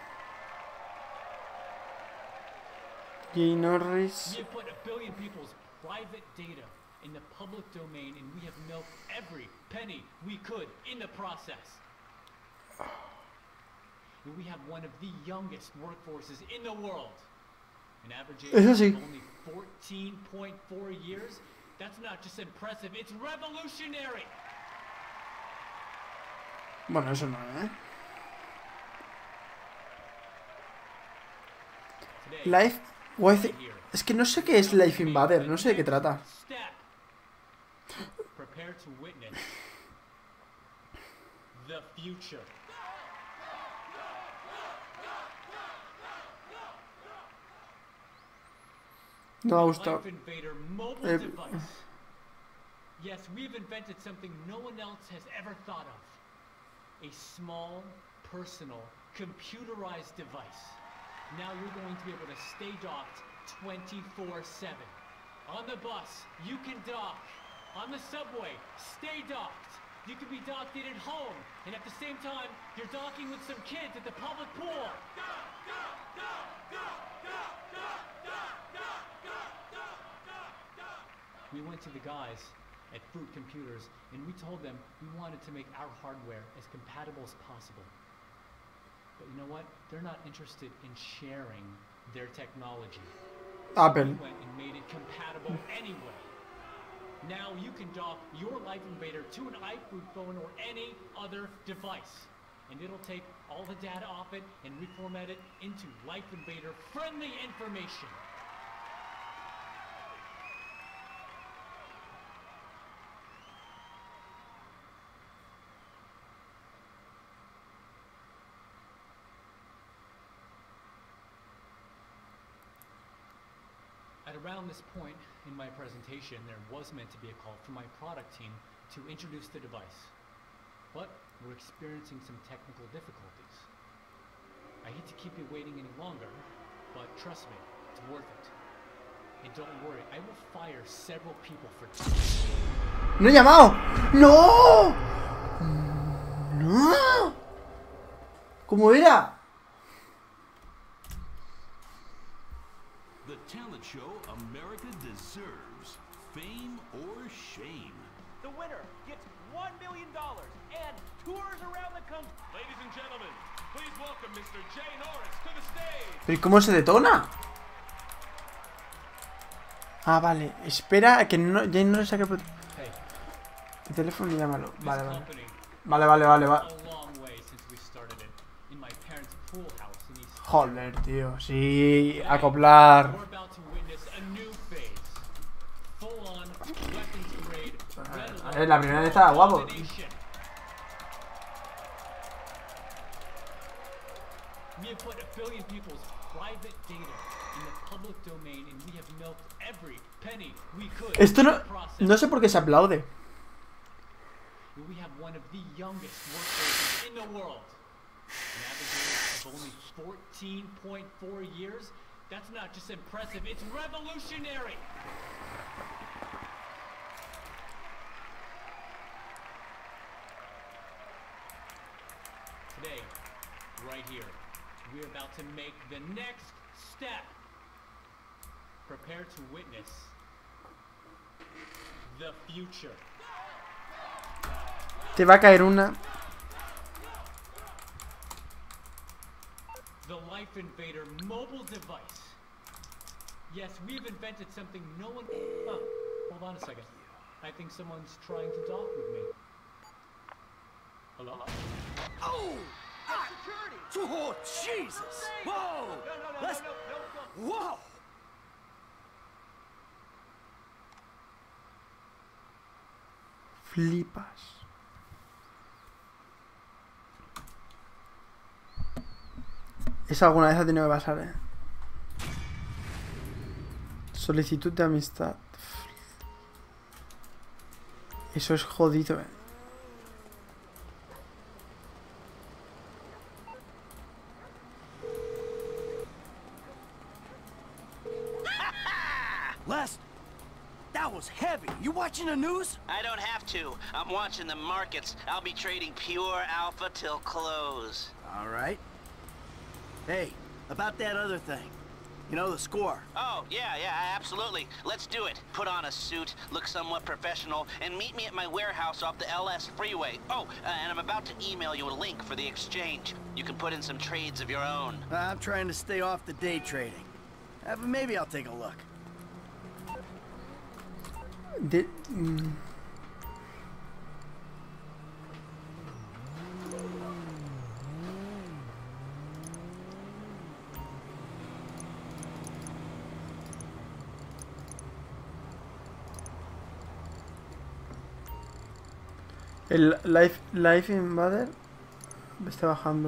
Jay Norris. We have put a billion people's private data in the public domain, and we have milked every penny we could in the process. And we have one of the youngest workforces in the world. An average age Eso of sí. only fourteen point four years. That's not just impressive, it's revolutionary. Bueno, eso no, ¿eh? Life with... Es que no sé qué es Life Invader, no sé de qué trata. Prepare to witness the future. No me ha gustado. Life Invader mobile Eh, device. Yes, we've invented something no one else has ever thought of. A small, personal, computerized device. Now you're going to be able to stay docked twenty-four seven. On the bus, you can dock. On the subway, stay docked. You can be docked in at home, and at the same time, you're docking with some kids at the public pool. We went to the guys at Fruit Computers, and we told them we wanted to make our hardware as compatible as possible. But you know what? They're not interested in sharing their technology. Apple. We went and made it compatible anyway. Now you can dock your Life Invader to an iFruit phone or any other device. And it'll take all the data off it and reformat it into Life Invader friendly information. At around this point in my presentation, there was meant to be a call from my product team to introduce the device, but we're experiencing some technical difficulties. I hate to keep you waiting any longer, but trust me, it's worth it. And don't worry, I will fire several people for... ¡No he llamado! ¡No! ¡No! ¿Cómo era? The talent show America deserves. Fame or shame. The winner gets one million dollars and tours around the country. Ladies and gentlemen, please welcome mister Jay Norris to the stage. ¿Pero cómo se detona? Ah, vale. Espera que no, Jay no le saque el, el teléfono y llámalo. Vale, vale. Vale, vale, vale, vale. Joder, tío. Sí, acoplar. A ver, la primera vez estaba guapo. Esto no... No sé por qué se aplaude. We have one of the youngest workforces in the world. Navigators of only fourteen point four years. That's not just impressive, it's revolutionary. Today, right here, we're about to make the next step. Prepare to witness the future. Te va a caer una. The Life Invader mobile device. Yes, we've invented something no one... Oh, hold on a second. I think someone's trying to talk with me. Hello? Oh! Ah! Security! Oh, Jesus! Whoa! No, no, no, Let's... no, no, no, no. Whoa! Flipas. Eso alguna vez ha tenido que pasar, eh. Solicitud de amistad. Eso es jodido, eh. Les, that was heavy. You watching the news? I don't have to. I'm watching the markets. I'll be trading pure alpha till close. All right. Hey, about that other thing. You know, the score. Oh, yeah, yeah, absolutely. Let's do it. Put on a suit, look somewhat professional, and meet me at my warehouse off the L S freeway. Oh, uh, and I'm about to email you a link for the exchange. You can put in some trades of your own. I'm trying to stay off the day trading. Uh, but maybe I'll take a look. De... Mm. El Life, Life Invader está bajando.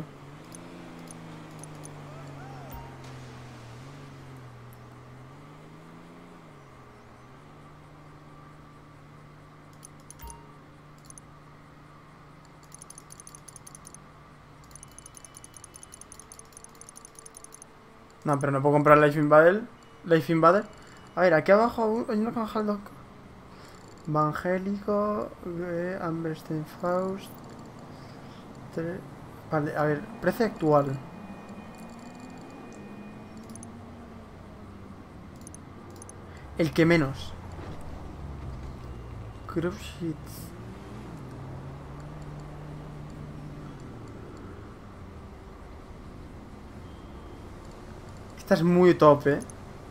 No, pero no puedo comprar Life Invader. Life Invader. A ver, aquí abajo hay una caja de loco. Evangélico, eh, Amberstein Faust. Tre... Vale, a ver, precio actual. El que menos. Crop sheets. Esta es muy top, eh.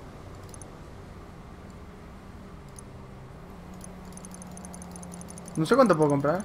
No sé cuánto puedo comprar.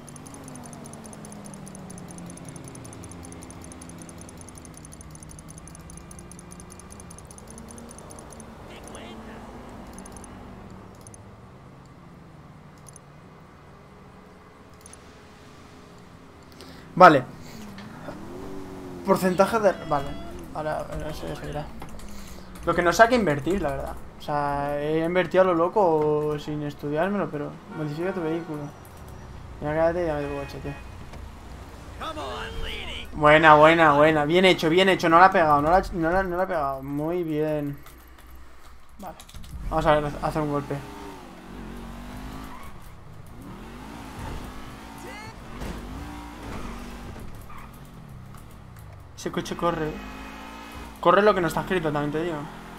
Vale. Porcentaje de... Vale. Ahora, ahora se verá. Lo que no sé a qué invertir, la verdad. O sea, he invertido a lo loco sin estudiármelo, pero modifica tu vehículo. Ya quédate y ya me tu coche, tío. Buena, buena, buena. Bien hecho, bien hecho. No la ha pegado, no la, no la, no la ha pegado. Muy bien. Vale. Vamos a ver, hacer un golpe. Ese coche corre. Corre lo que no está escrito, también te digo.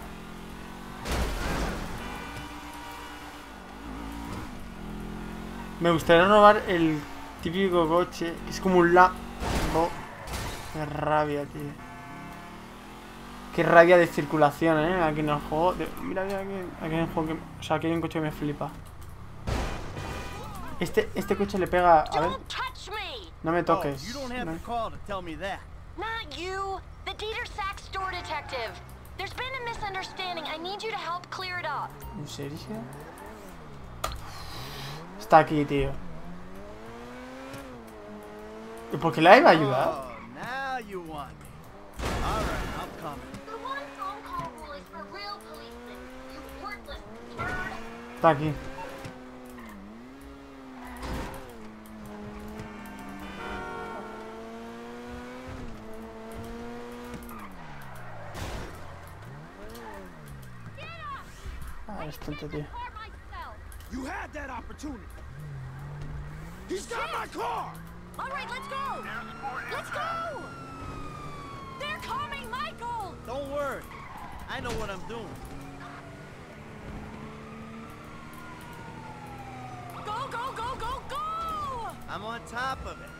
Me gustaría robar el típico coche, que es como un Lambo. Qué rabia, tío. Qué rabia de circulación, eh. Aquí en el juego. De... Mira, mira, aquí, aquí en el juego. Que... O sea, aquí hay un coche que me flipa. Este, este coche le pega. A ver. No me toques. You don't have to call to tell me that. Not you. The Dieter Sachs store detective. There's been a misunderstanding. I need you to help clear it up. ¿En serio? Está aquí, tío. ¿Y por qué la iba a ayudar? Oh, now you want me. All right, I'm coming. The one phone call rule is for real policemen. You worthless turd. Está aquí. Ah, es tonto, tío. You had that opportunity. He's got my car. All right, let's go. Let's go. They're coming, Michael. Don't worry. I know what I'm doing. Go, go, go, go, go. I'm on top of it.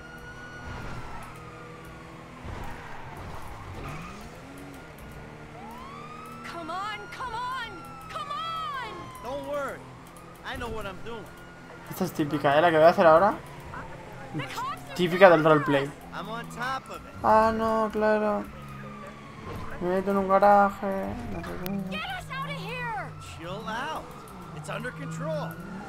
Come on, come on, come on. Don't worry. I know what I'm doing. Esta es típica, ¿eh? La que voy a hacer ahora. Típica del roleplay. I'm on top of it. Ah, no, claro. Me meto en un garaje. No sé qué. Get us out of here. Chill out. It's under control.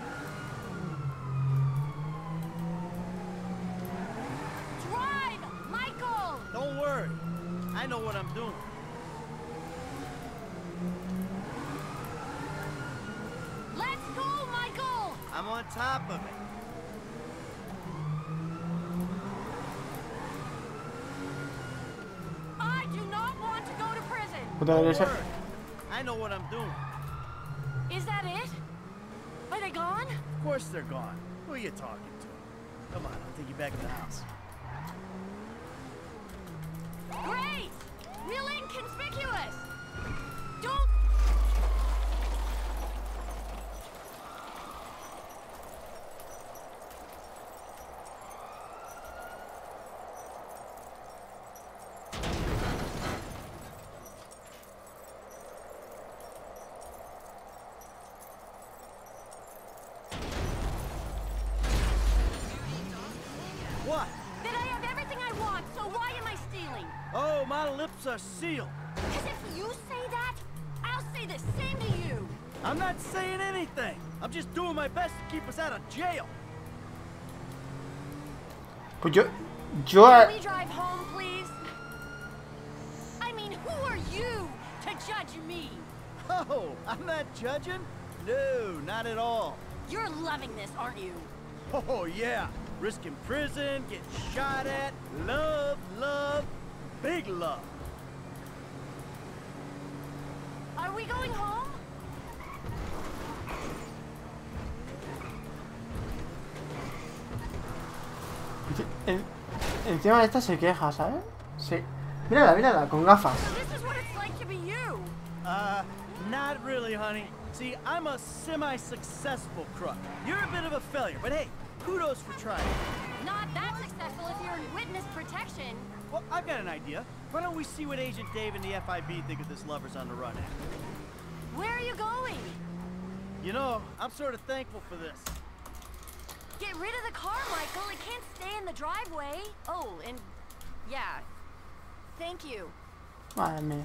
Drive, Michael. Don't worry. I know what I'm doing. Let's go, Michael. I'm on top of it. I do not want to go to prison. Puta, debe ser. I know what I'm doing. Is that it? Are they gone? Of course they're gone. Who are you talking to? Come on, I'll take you back to the house. Great! Real inconspicuous! Don't... What? That I have everything I want, so why am I stealing? Oh, my lips are sealed. Because if you say that, I'll say the same to you. I'm not saying anything. I'm just doing my best to keep us out of jail. Pues yo. Yo. Can we drive home, please? I mean, who are you to judge me? Oh, I'm not judging? No, not at all. You're loving this, aren't you? Oh, yeah. Risking prison, getting shot at, love, love, big love. Are we going home? En, encima de esta se queja, ¿sabes? Sí. Mírala, mírala, con gafas. So this is what it's like to be you. Uh, not really, honey. See, I'm a semi-successful crook. You're a bit of a failure, but hey, kudos for trying. Not that successful if you're in witness protection. Well, I've got an idea. Why don't we see what Agent Dave and the F I B think of this Lovers on the Run act? Where are you going? You know, I'm sort of thankful for this. Get rid of the car, Michael. It can't stay in the driveway. Oh, and yeah. Thank you. Madre mía.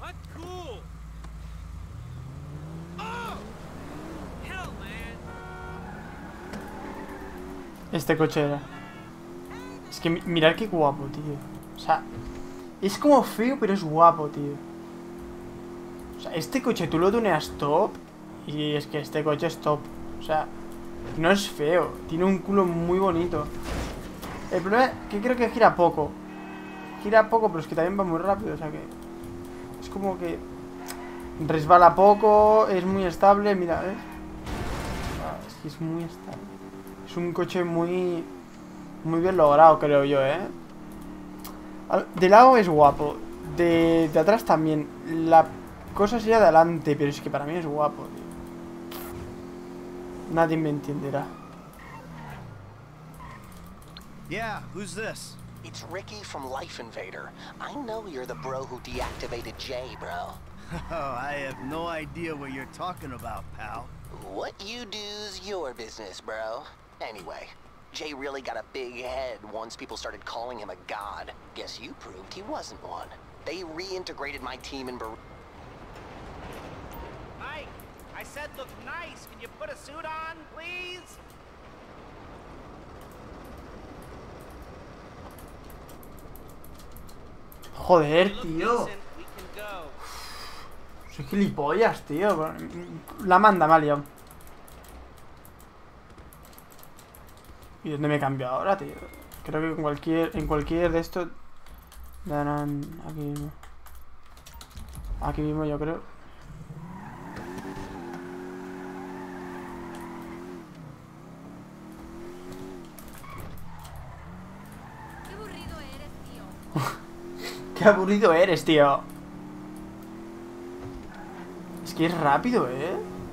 Este coche era. Es que mirad qué guapo, tío. O sea, es como feo, pero es guapo, tío. O sea, este coche tú lo tuneas top. Y es que este coche es top. O sea, no es feo. Tiene un culo muy bonito. El problema es que creo que gira poco. Gira poco, pero es que también va muy rápido. O sea que es como que resbala poco. Es muy estable, mira, ¿ves? Es que es muy estable. Es un coche muy muy bien logrado, creo yo, ¿eh? De lado es guapo. De, de atrás también. La cosa sería de adelante, pero es que para mí es guapo, tío. Nadie me entenderá. Yeah, who's this? It's Ricky from Life Invader. I know you're the bro who deactivated Jay, bro. Oh, I have no idea what you're talking about, pal. What you do's your business, bro. Anyway, Jay really got a big head once people started calling him a god. Guess you proved he wasn't one. They reintegrated my team in Bar- Mike, I said look nice. Can you put a suit on, please? Joder, tío. Soy gilipollas, tío. La manda, me ha liado. ¿Y dónde me cambio ahora, tío? Creo que en cualquier, en cualquier de estos darán aquí mismo. Aquí mismo yo creo. Qué aburrido eres, tío. Qué aburrido eres, tío. Es que es rápido, ¿eh?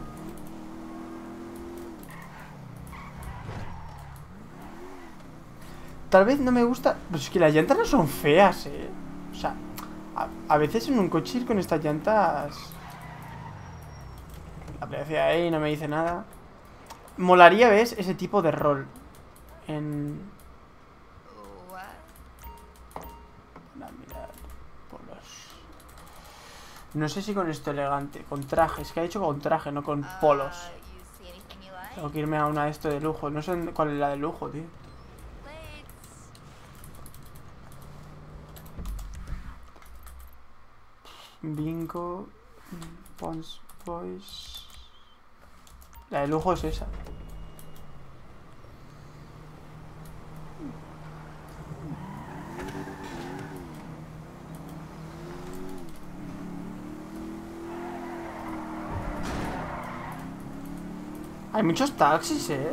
Tal vez no me gusta. Pero es que las llantas no son feas, ¿eh? O sea, a, a veces en un coche ir con estas llantas aparece ahí, no me dice nada. Molaría, ¿ves? Ese tipo de rol en... No, mira, polos. No sé si con esto elegante, con traje. Es que ha dicho con traje, no con polos. Tengo que irme a una de esto de lujo. No sé cuál es la de lujo, tío. Bingo, Pons Boys. La de lujo es esa. Hay muchos taxis, eh.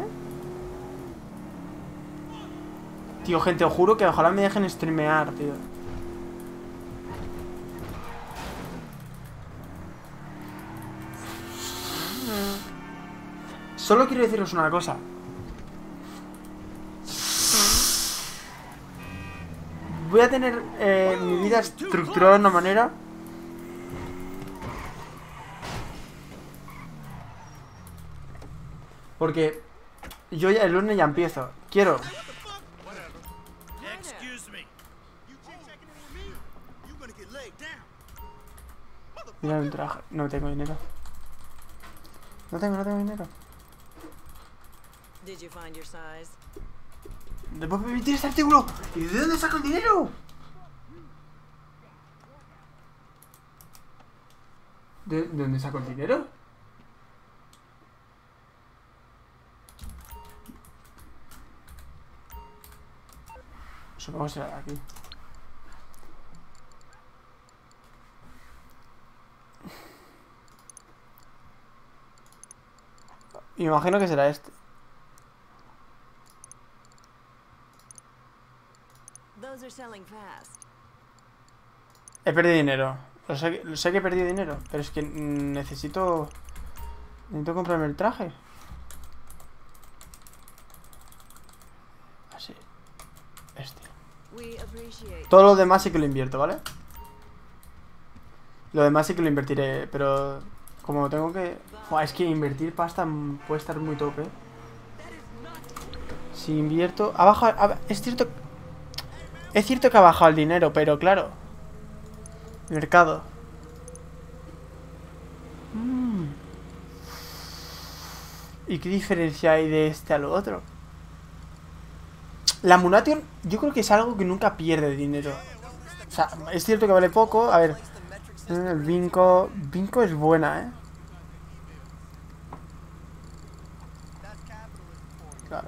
Tío, gente, os juro que ojalá me dejen streamear, tío. Solo quiero deciros una cosa. Voy a tener eh, mi vida estructurada de una manera porque yo ya el lunes ya empiezo. Quiero Mira un traje. No tengo dinero. No tengo, no tengo dinero. Did you find your size? ¿Me puedo permitir este artículo? ¿Y de dónde saco el dinero? ¿De, ¿De dónde saco el dinero? Supongo que será de aquí. Me imagino que será este. Those are selling fast. He perdido dinero. Lo sé, lo sé que he perdido dinero. Pero es que necesito... Necesito comprarme el traje. Así. Este. Todo lo demás sí que lo invierto, ¿vale? Lo demás sí que lo invertiré. Pero como tengo que... Buah, es que invertir pasta puede estar muy tope. Si invierto... Ha bajado... Ha... Es cierto... Es cierto que ha bajado el dinero, pero claro. Mercado. ¿Y qué diferencia hay de este a lo otro? La Munation yo creo que es algo que nunca pierde dinero. O sea, es cierto que vale poco. A ver, el Vinco... Vinco es buena, ¿eh? Claro.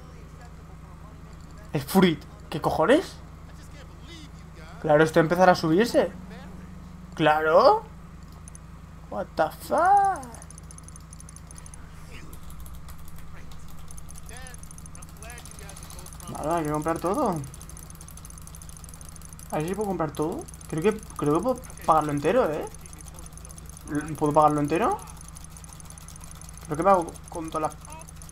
El Fruit. ¿Qué cojones? Claro, esto empezará a subirse. Claro. What the fuck. Nada, hay que comprar todo. A ver si puedo comprar todo. Creo que, creo que puedo pagarlo entero, ¿eh? ¿Puedo pagarlo entero? Creo que pago con todas las...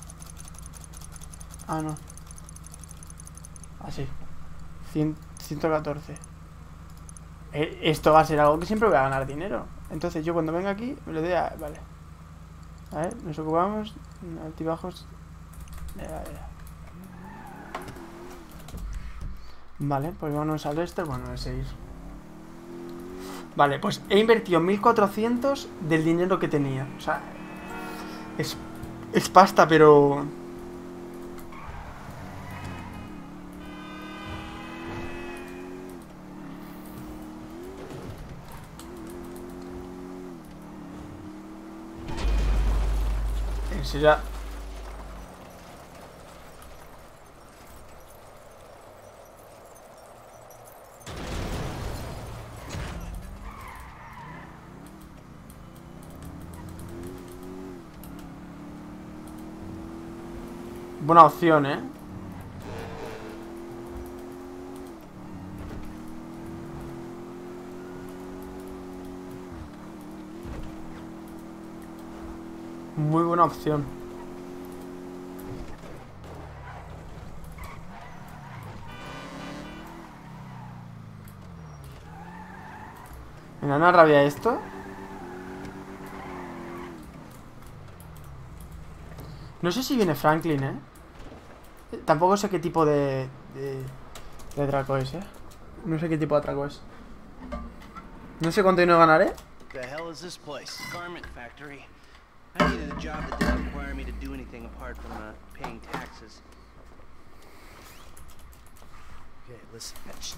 Ah, no. Así. ciento catorce. Eh, esto va a ser algo que siempre voy a ganar dinero. Entonces yo cuando venga aquí me lo doy a... Vale. A ver, nos ocupamos. Altibajos. Ya, ya. Vale, pues vámonos al este. Bueno, a seguir. Vale, pues he invertido mil cuatrocientos del dinero que tenía. O sea, es, es pasta, pero... Ese ya... Buena opción, ¿eh? Muy buena opción. ¿Me da una rabia esto? No sé si viene Franklin, ¿eh? Tampoco sé qué tipo de... De, de atraco es, ¿eh? No sé qué tipo de atraco es. No sé cuánto dinero ganaré. The hell is this place? Garment factory. I needed a job that didn't require me to do anything apart from uh, paying taxes. Okay, listen.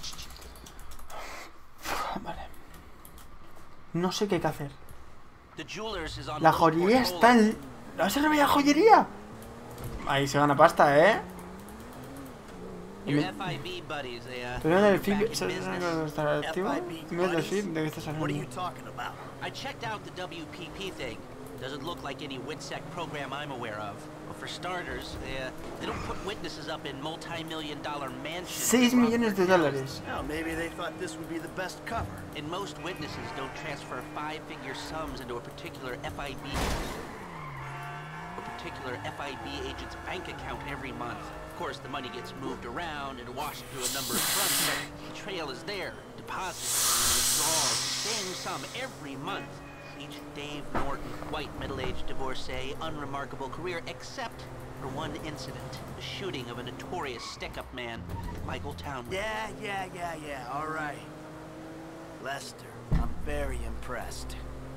Vale. No sé qué hay que hacer. The jewelers is on La Low joyería Portola. está en... ¿Vas a ver la joyería? Ahí se gana pasta, ¿eh? Your F I B buddies, they uh, Pero del back feed... in ¿Se business. está activo? ¿Ves del feed? ¿De qué estás What are you hablando? talking about? I checked out the W P P thing. Doesn't look like any WITSEC program I'm aware of. But for starters, they, uh, they don't put witnesses up in multi-million dollar mansions. seis millones de dólares. Well, maybe they thought this would be the best cover. And most witnesses don't transfer five-figure sums into a particular F I B a particular F I B agent's bank account every month. Of course, the money gets moved around and washed through a number of fronts, but the trail is there. Deposits, withdrawals, same sum every month. Each Dave Norton, white middle-aged divorcee, unremarkable career, except for one incident, the shooting of a notorious stick-up man, Michael Townley. Yeah, yeah, yeah, yeah, all right. Lester, I'm very impressed.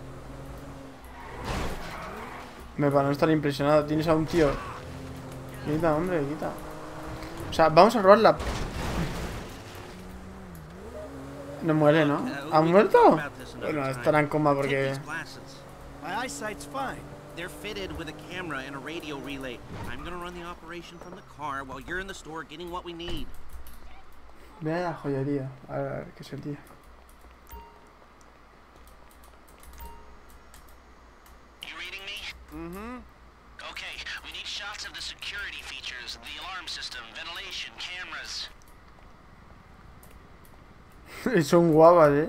Me para no estar impresionado. Tienes a un tío. Quita, hombre, quita. O sea, vamos a robar la... No muere, ¿no? ¿Ha muerto? Bueno, estará en coma porque... My eyesight's fine. They're fitted with a camera and a radio relay. I'm gonna run the operation from the car while you're in the store getting what we need. Ve a la joyería. A ver, a ver, qué es el tío. Mm-hmm. Okay, we need shots of the security features, the alarm system, ventilation, cameras. Son guapas, eh.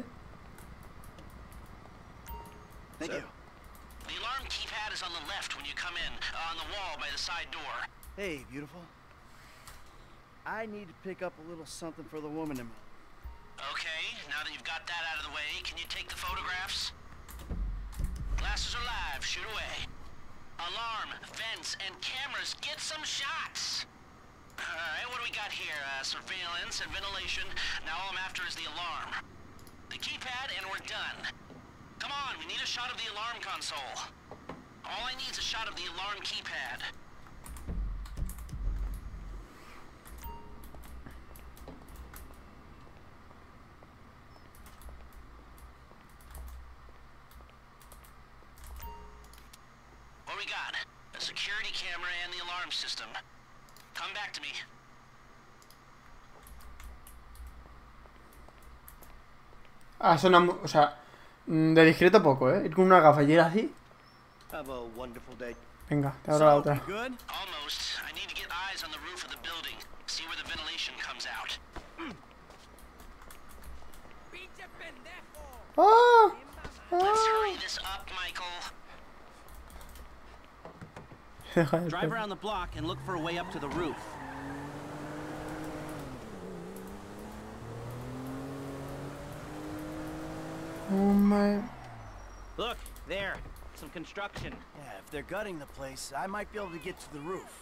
Thank you. The alarm keypad is on the left when you come in, uh, on the wall by the side door. Hey, beautiful. I need to pick up a little something for the woman in me. Okay, now that you've got that out of the way, can you take the photographs? Glasses are live, shoot away. Alarm, vents, and cameras, get some shots! Alright, what do we got here? Uh, surveillance and ventilation. Now all I'm after is the alarm. The keypad, and we're done. Come on, we need a shot of the alarm console. All I need is a shot of the alarm keypad. What we got? A security camera and the alarm system. Come back to me. Ah, suena... mu- O sea, mm, de discreto poco, ¿eh? Ir con una gafa y ir así. Have a wonderful day. Venga, te abro la otra. Good? Almost. I need to get eyes on the roof of the building. See where the ventilation comes out. ¡Ah! Let's hurry this up, Michael. Deja de Drive esperar. around the block and look for a way up to the roof. Oh my... Look, there. Some construction. Yeah, if they're gutting the place, I might be able to get to the roof.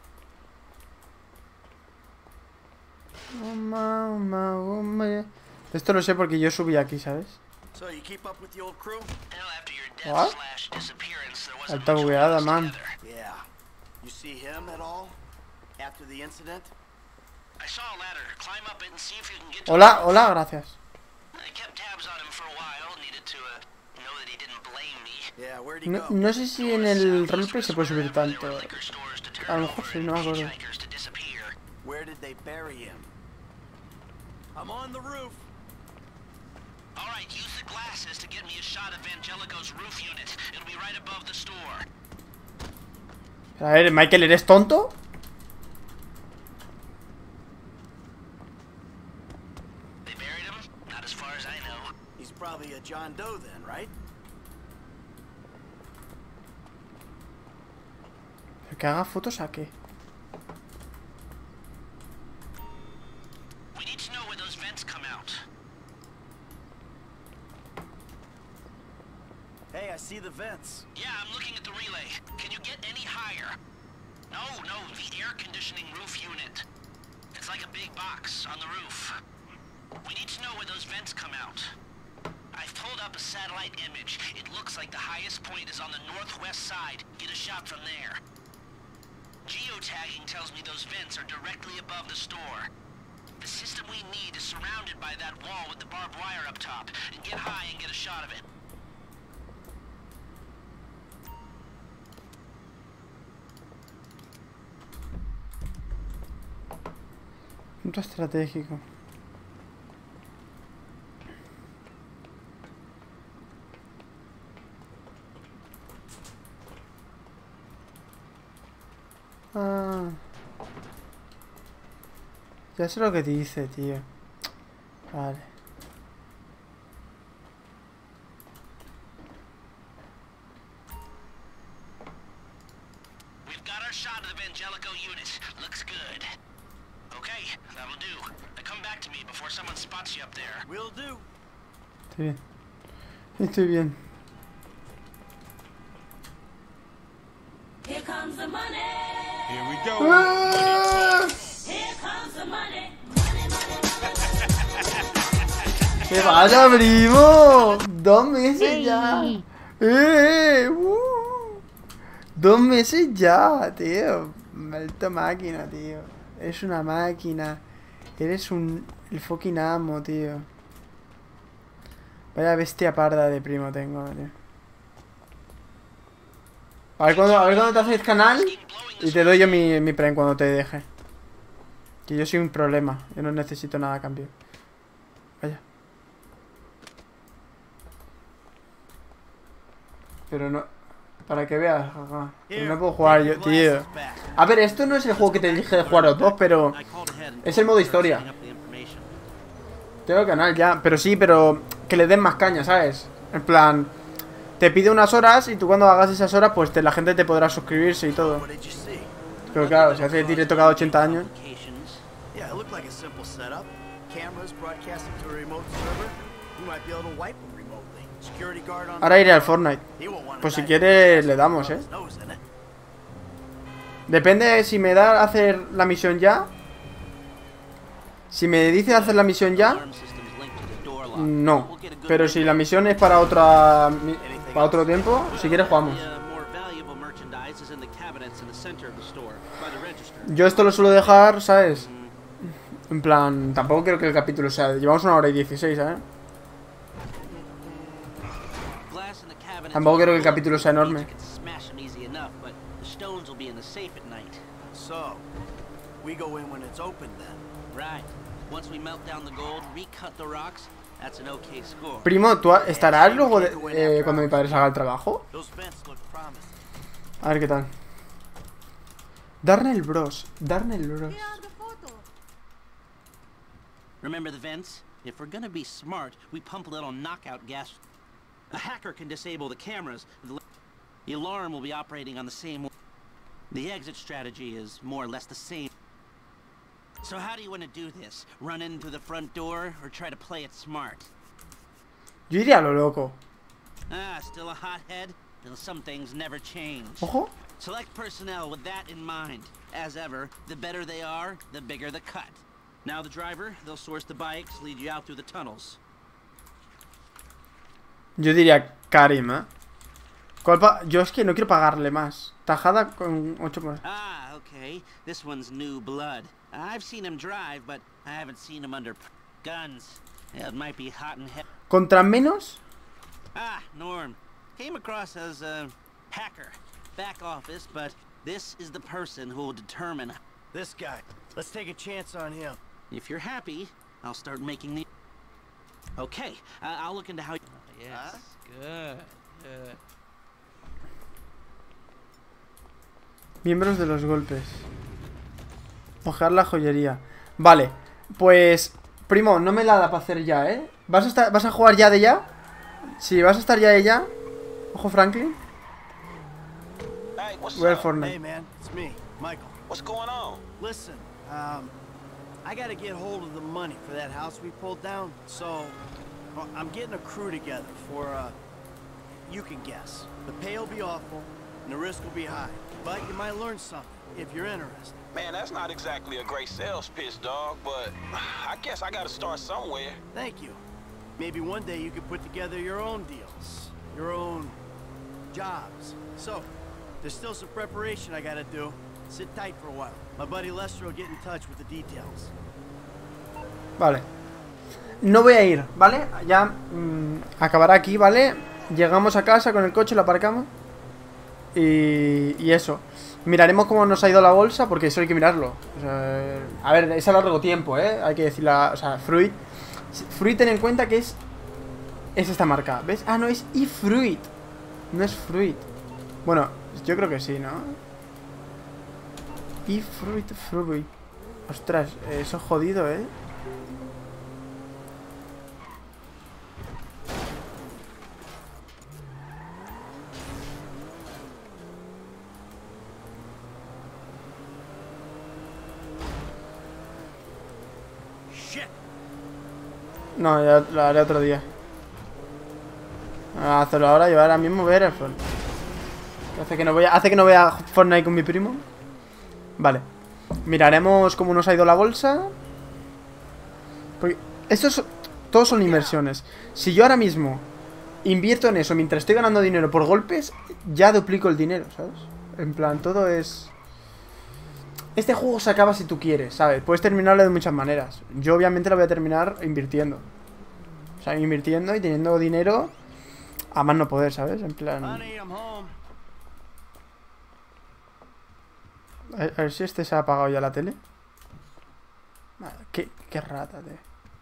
Oh my, oh my, oh my. Esto lo sé porque yo subí aquí, ¿sabes? So you keep up with the old crew? Hell, after your death What? slash disappearance, there wasn't Alta much bugueada, else man. together. Yeah. You see him at all? After the incident? I saw a ladder. Climb up it and see if you can get to Hola, hola, gracias. I kept tabs on him for a while. Needed to uh, know that he didn't blame me. Yeah, where'd he No, go? no sé si en el roleplay se puede subir tanto. A lo mejor sí, no me acuerdo. Where did they bury him? I'm on the roof. All right, use the glasses to get me a shot of Angelico's roof unit. It'll be right above the store. A ver, Michael, ¿eres tonto? They buried him? Not as far as I know. He's probably a John Doe then, right? ¿Que haga fotos a qué? We need to know where those vents come out. Hey, I see the vents. Yeah, I'm looking at the relay. Can you get any higher? No, no, the air conditioning roof unit. It's like a big box on the roof. We need to know where those vents come out. I've pulled up a satellite image. It looks like the highest point is on the northwest side. Get a shot from there. Geotagging tells me those vents are directly above the store. The system we need is surrounded by that wall with the barbed wire up top. And get high and get a shot of it. Punto estratégico. Ah. Ya sé lo que dice, tío. Vale. We've got our shot of the Angelico unit. Looks good. Okay, that'll do. Now come back to me before someone spots you up there. Will do. Estoy bien. Estoy bien. Here comes the money. Here we go. ¡Ah! Here comes the money. ¡Que vaya, primo! ¡Dos meses ya! ¡Eh! Uh. ¡Dos meses ya, tío! Maldita máquina, tío. Es una máquina. Eres un... el fucking amo, tío. Vaya bestia parda de primo tengo, tío. A ver cuando, a ver cuando te haces canal y te doy yo mi, mi prem cuando te deje. Que yo soy un problema. Yo no necesito nada a cambio. Vaya. Pero no... Para que veas, jaja. Pero no puedo jugar yo, tío. A ver, esto no es el juego que te dije de jugar a los dos, pero... Es el modo historia. Tengo canal ya. Pero sí, pero... Que le den más caña, ¿sabes? En plan... Te pide unas horas y tú cuando hagas esas horas, pues te, la gente te podrá suscribirse y todo. Pero claro, si haces directo cada ochenta años... Yeah, it looked like a simple setup. Cameras broadcasting to a remote server. You might be able to wipe them remotely. Security guard on. Ahora iré al Fortnite. Pues si quieres le damos, eh. Depende si me da hacer la misión ya. Si me dice hacer la misión ya, no. Pero si la misión es para otra para otro tiempo, si quieres jugamos. Yo esto lo suelo dejar, ¿sabes? En plan, tampoco creo que el capítulo sea... Llevamos una hora y dieciséis, ¿sabes? Tampoco creo que el capítulo sea enorme. So, we go in when it's open then. Right. Once we melt down the gold, recut the rocks, that's an okay score. Primo, ¿tú estarás luego de, eh, cuando mi padre salga al trabajo? A ver qué tal. Darnell Bros. Darnell Bros. Remember the vents? If we're gonna be smart, we pump a little knockout gas. A hacker can disable the cameras. The alarm will be operating on the same. The exit strategy is more or less the same. So how do you want to do this? Run in through the front door or try to play it smart? Yo iría a lo loco. Ah, still a hothead? Well, some things never change. Ojo. Select personnel with that in mind. As ever, the better they are, the bigger the cut. Now the driver, they'll source the bikes, lead you out through the tunnels. Yo diría Karim, ¿eh? ¿Cuál pa Yo es que no quiero pagarle más. Tajada con ocho por... Ah, okay. This one's new blood. I've seen him drive, but I haven't seen him under guns. It might be hot and heavy. ¿Contra menos? Ah, Norm. Came across as a hacker. Back office, but this is the person who will determine. This guy. Let's take a chance on him. If you're happy, I'll start making the... Okay, uh, I'll look into how... Yes, huh? Good, good. Miembros de los golpes. Ojear la joyería. Vale, pues... Primo, no me la da para hacer ya, ¿eh? ¿Vas a, estar, ¿Vas a jugar ya de ya? Sí, vas a estar ya de ya. Ojo, Franklin. Hey, what's We're up? Fortnite. Hey, man, it's me, Michael. What's going on? Listen, um... I gotta get hold of the money for that house we pulled down, so... Well, I'm getting a crew together for, uh... You can guess. The pay will be awful, and the risk will be high. But you might learn something, if you're interested. Man, that's not exactly a great sales pitch, dog, but... I guess I gotta start somewhere. Thank you. Maybe one day you could put together your own deals. Your own... jobs. So, there's still some preparation I gotta do. Sit tight for a while. My buddy Lester will get in touch with the details. Vale. No voy a ir, ¿vale? Ya mmm, acabará aquí, ¿vale? Llegamos a casa con el coche, lo aparcamos. Y, y eso. Miraremos cómo nos ha ido la bolsa, porque eso hay que mirarlo. O sea, a ver, es a largo tiempo, ¿eh? Hay que decirla, o sea, Fruit. Fruit, ten en cuenta que es... Es esta marca, ¿ves? Ah, no, es eFruit. No es Fruit. Bueno, yo creo que sí, ¿no? eFruit, Fruit. Ostras, eso es jodido, ¿eh? No, ya lo haré otro día. Hacerlo ahora, yo ahora mismo ver el Fortnite. Hace que no voy a, hace que no vea Fortnite con mi primo. Vale. Miraremos cómo nos ha ido la bolsa. Porque estos todos son inversiones. Si yo ahora mismo invierto en eso mientras estoy ganando dinero por golpes, ya duplico el dinero, ¿sabes? En plan, todo es... Este juego se acaba si tú quieres, ¿sabes? Puedes terminarlo de muchas maneras. Yo obviamente lo voy a terminar invirtiendo. O sea, invirtiendo y teniendo dinero a más no poder, ¿sabes? En plan... A ver, a ver si este se ha apagado ya la tele. Qué, qué rata, tío.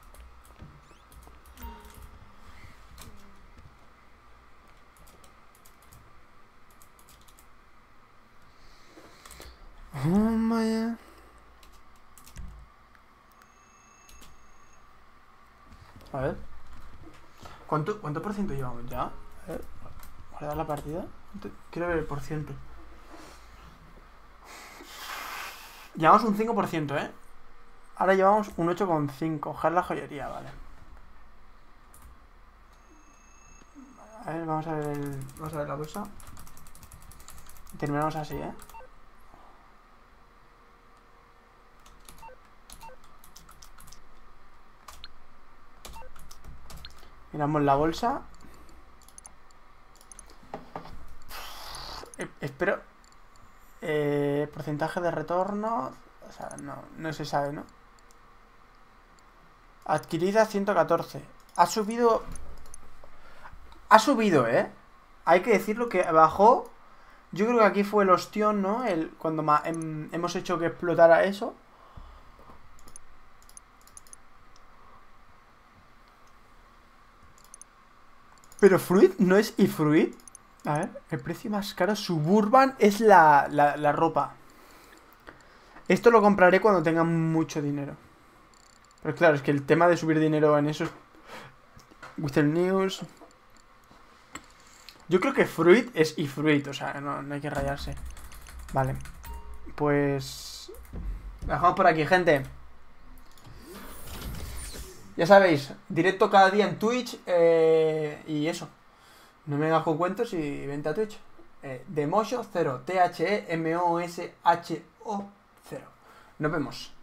Oh, my... A ver. ¿Cuánto, ¿Cuánto por ciento llevamos ya? A ver. Guardar la partida. Quiero ver el por ciento. Llevamos un cinco por ciento, ¿eh? Ahora llevamos un ocho coma cinco. Ojar la joyería, vale. A ver, vamos a ver el... Vamos a ver la bolsa. Terminamos así, ¿eh? Miramos la bolsa. Eh, espero... Eh, porcentaje de retorno. O sea, no, no se sabe, ¿no? Adquirida ciento catorce. Ha subido. Ha subido, ¿eh? Hay que decirlo que bajó. Yo creo que aquí fue el ostión, ¿no? El, cuando ma hem hemos hecho que explotara eso. Pero Fruit no es eFruit. A ver, el precio más caro Suburban es la, la, la ropa. Esto lo compraré cuando tenga mucho dinero. Pero claro, es que el tema de subir dinero en eso es... Western News. Yo creo que Fruit es eFruit, o sea, no, no hay que rayarse. Vale. Pues... Lo dejamos por aquí, gente. Ya sabéis, directo cada día en Twitch. Eh, y eso. No me hagas con cuentos y vente a Twitch. Eh, Demosho cero. T H E M O S H O cero. Nos vemos.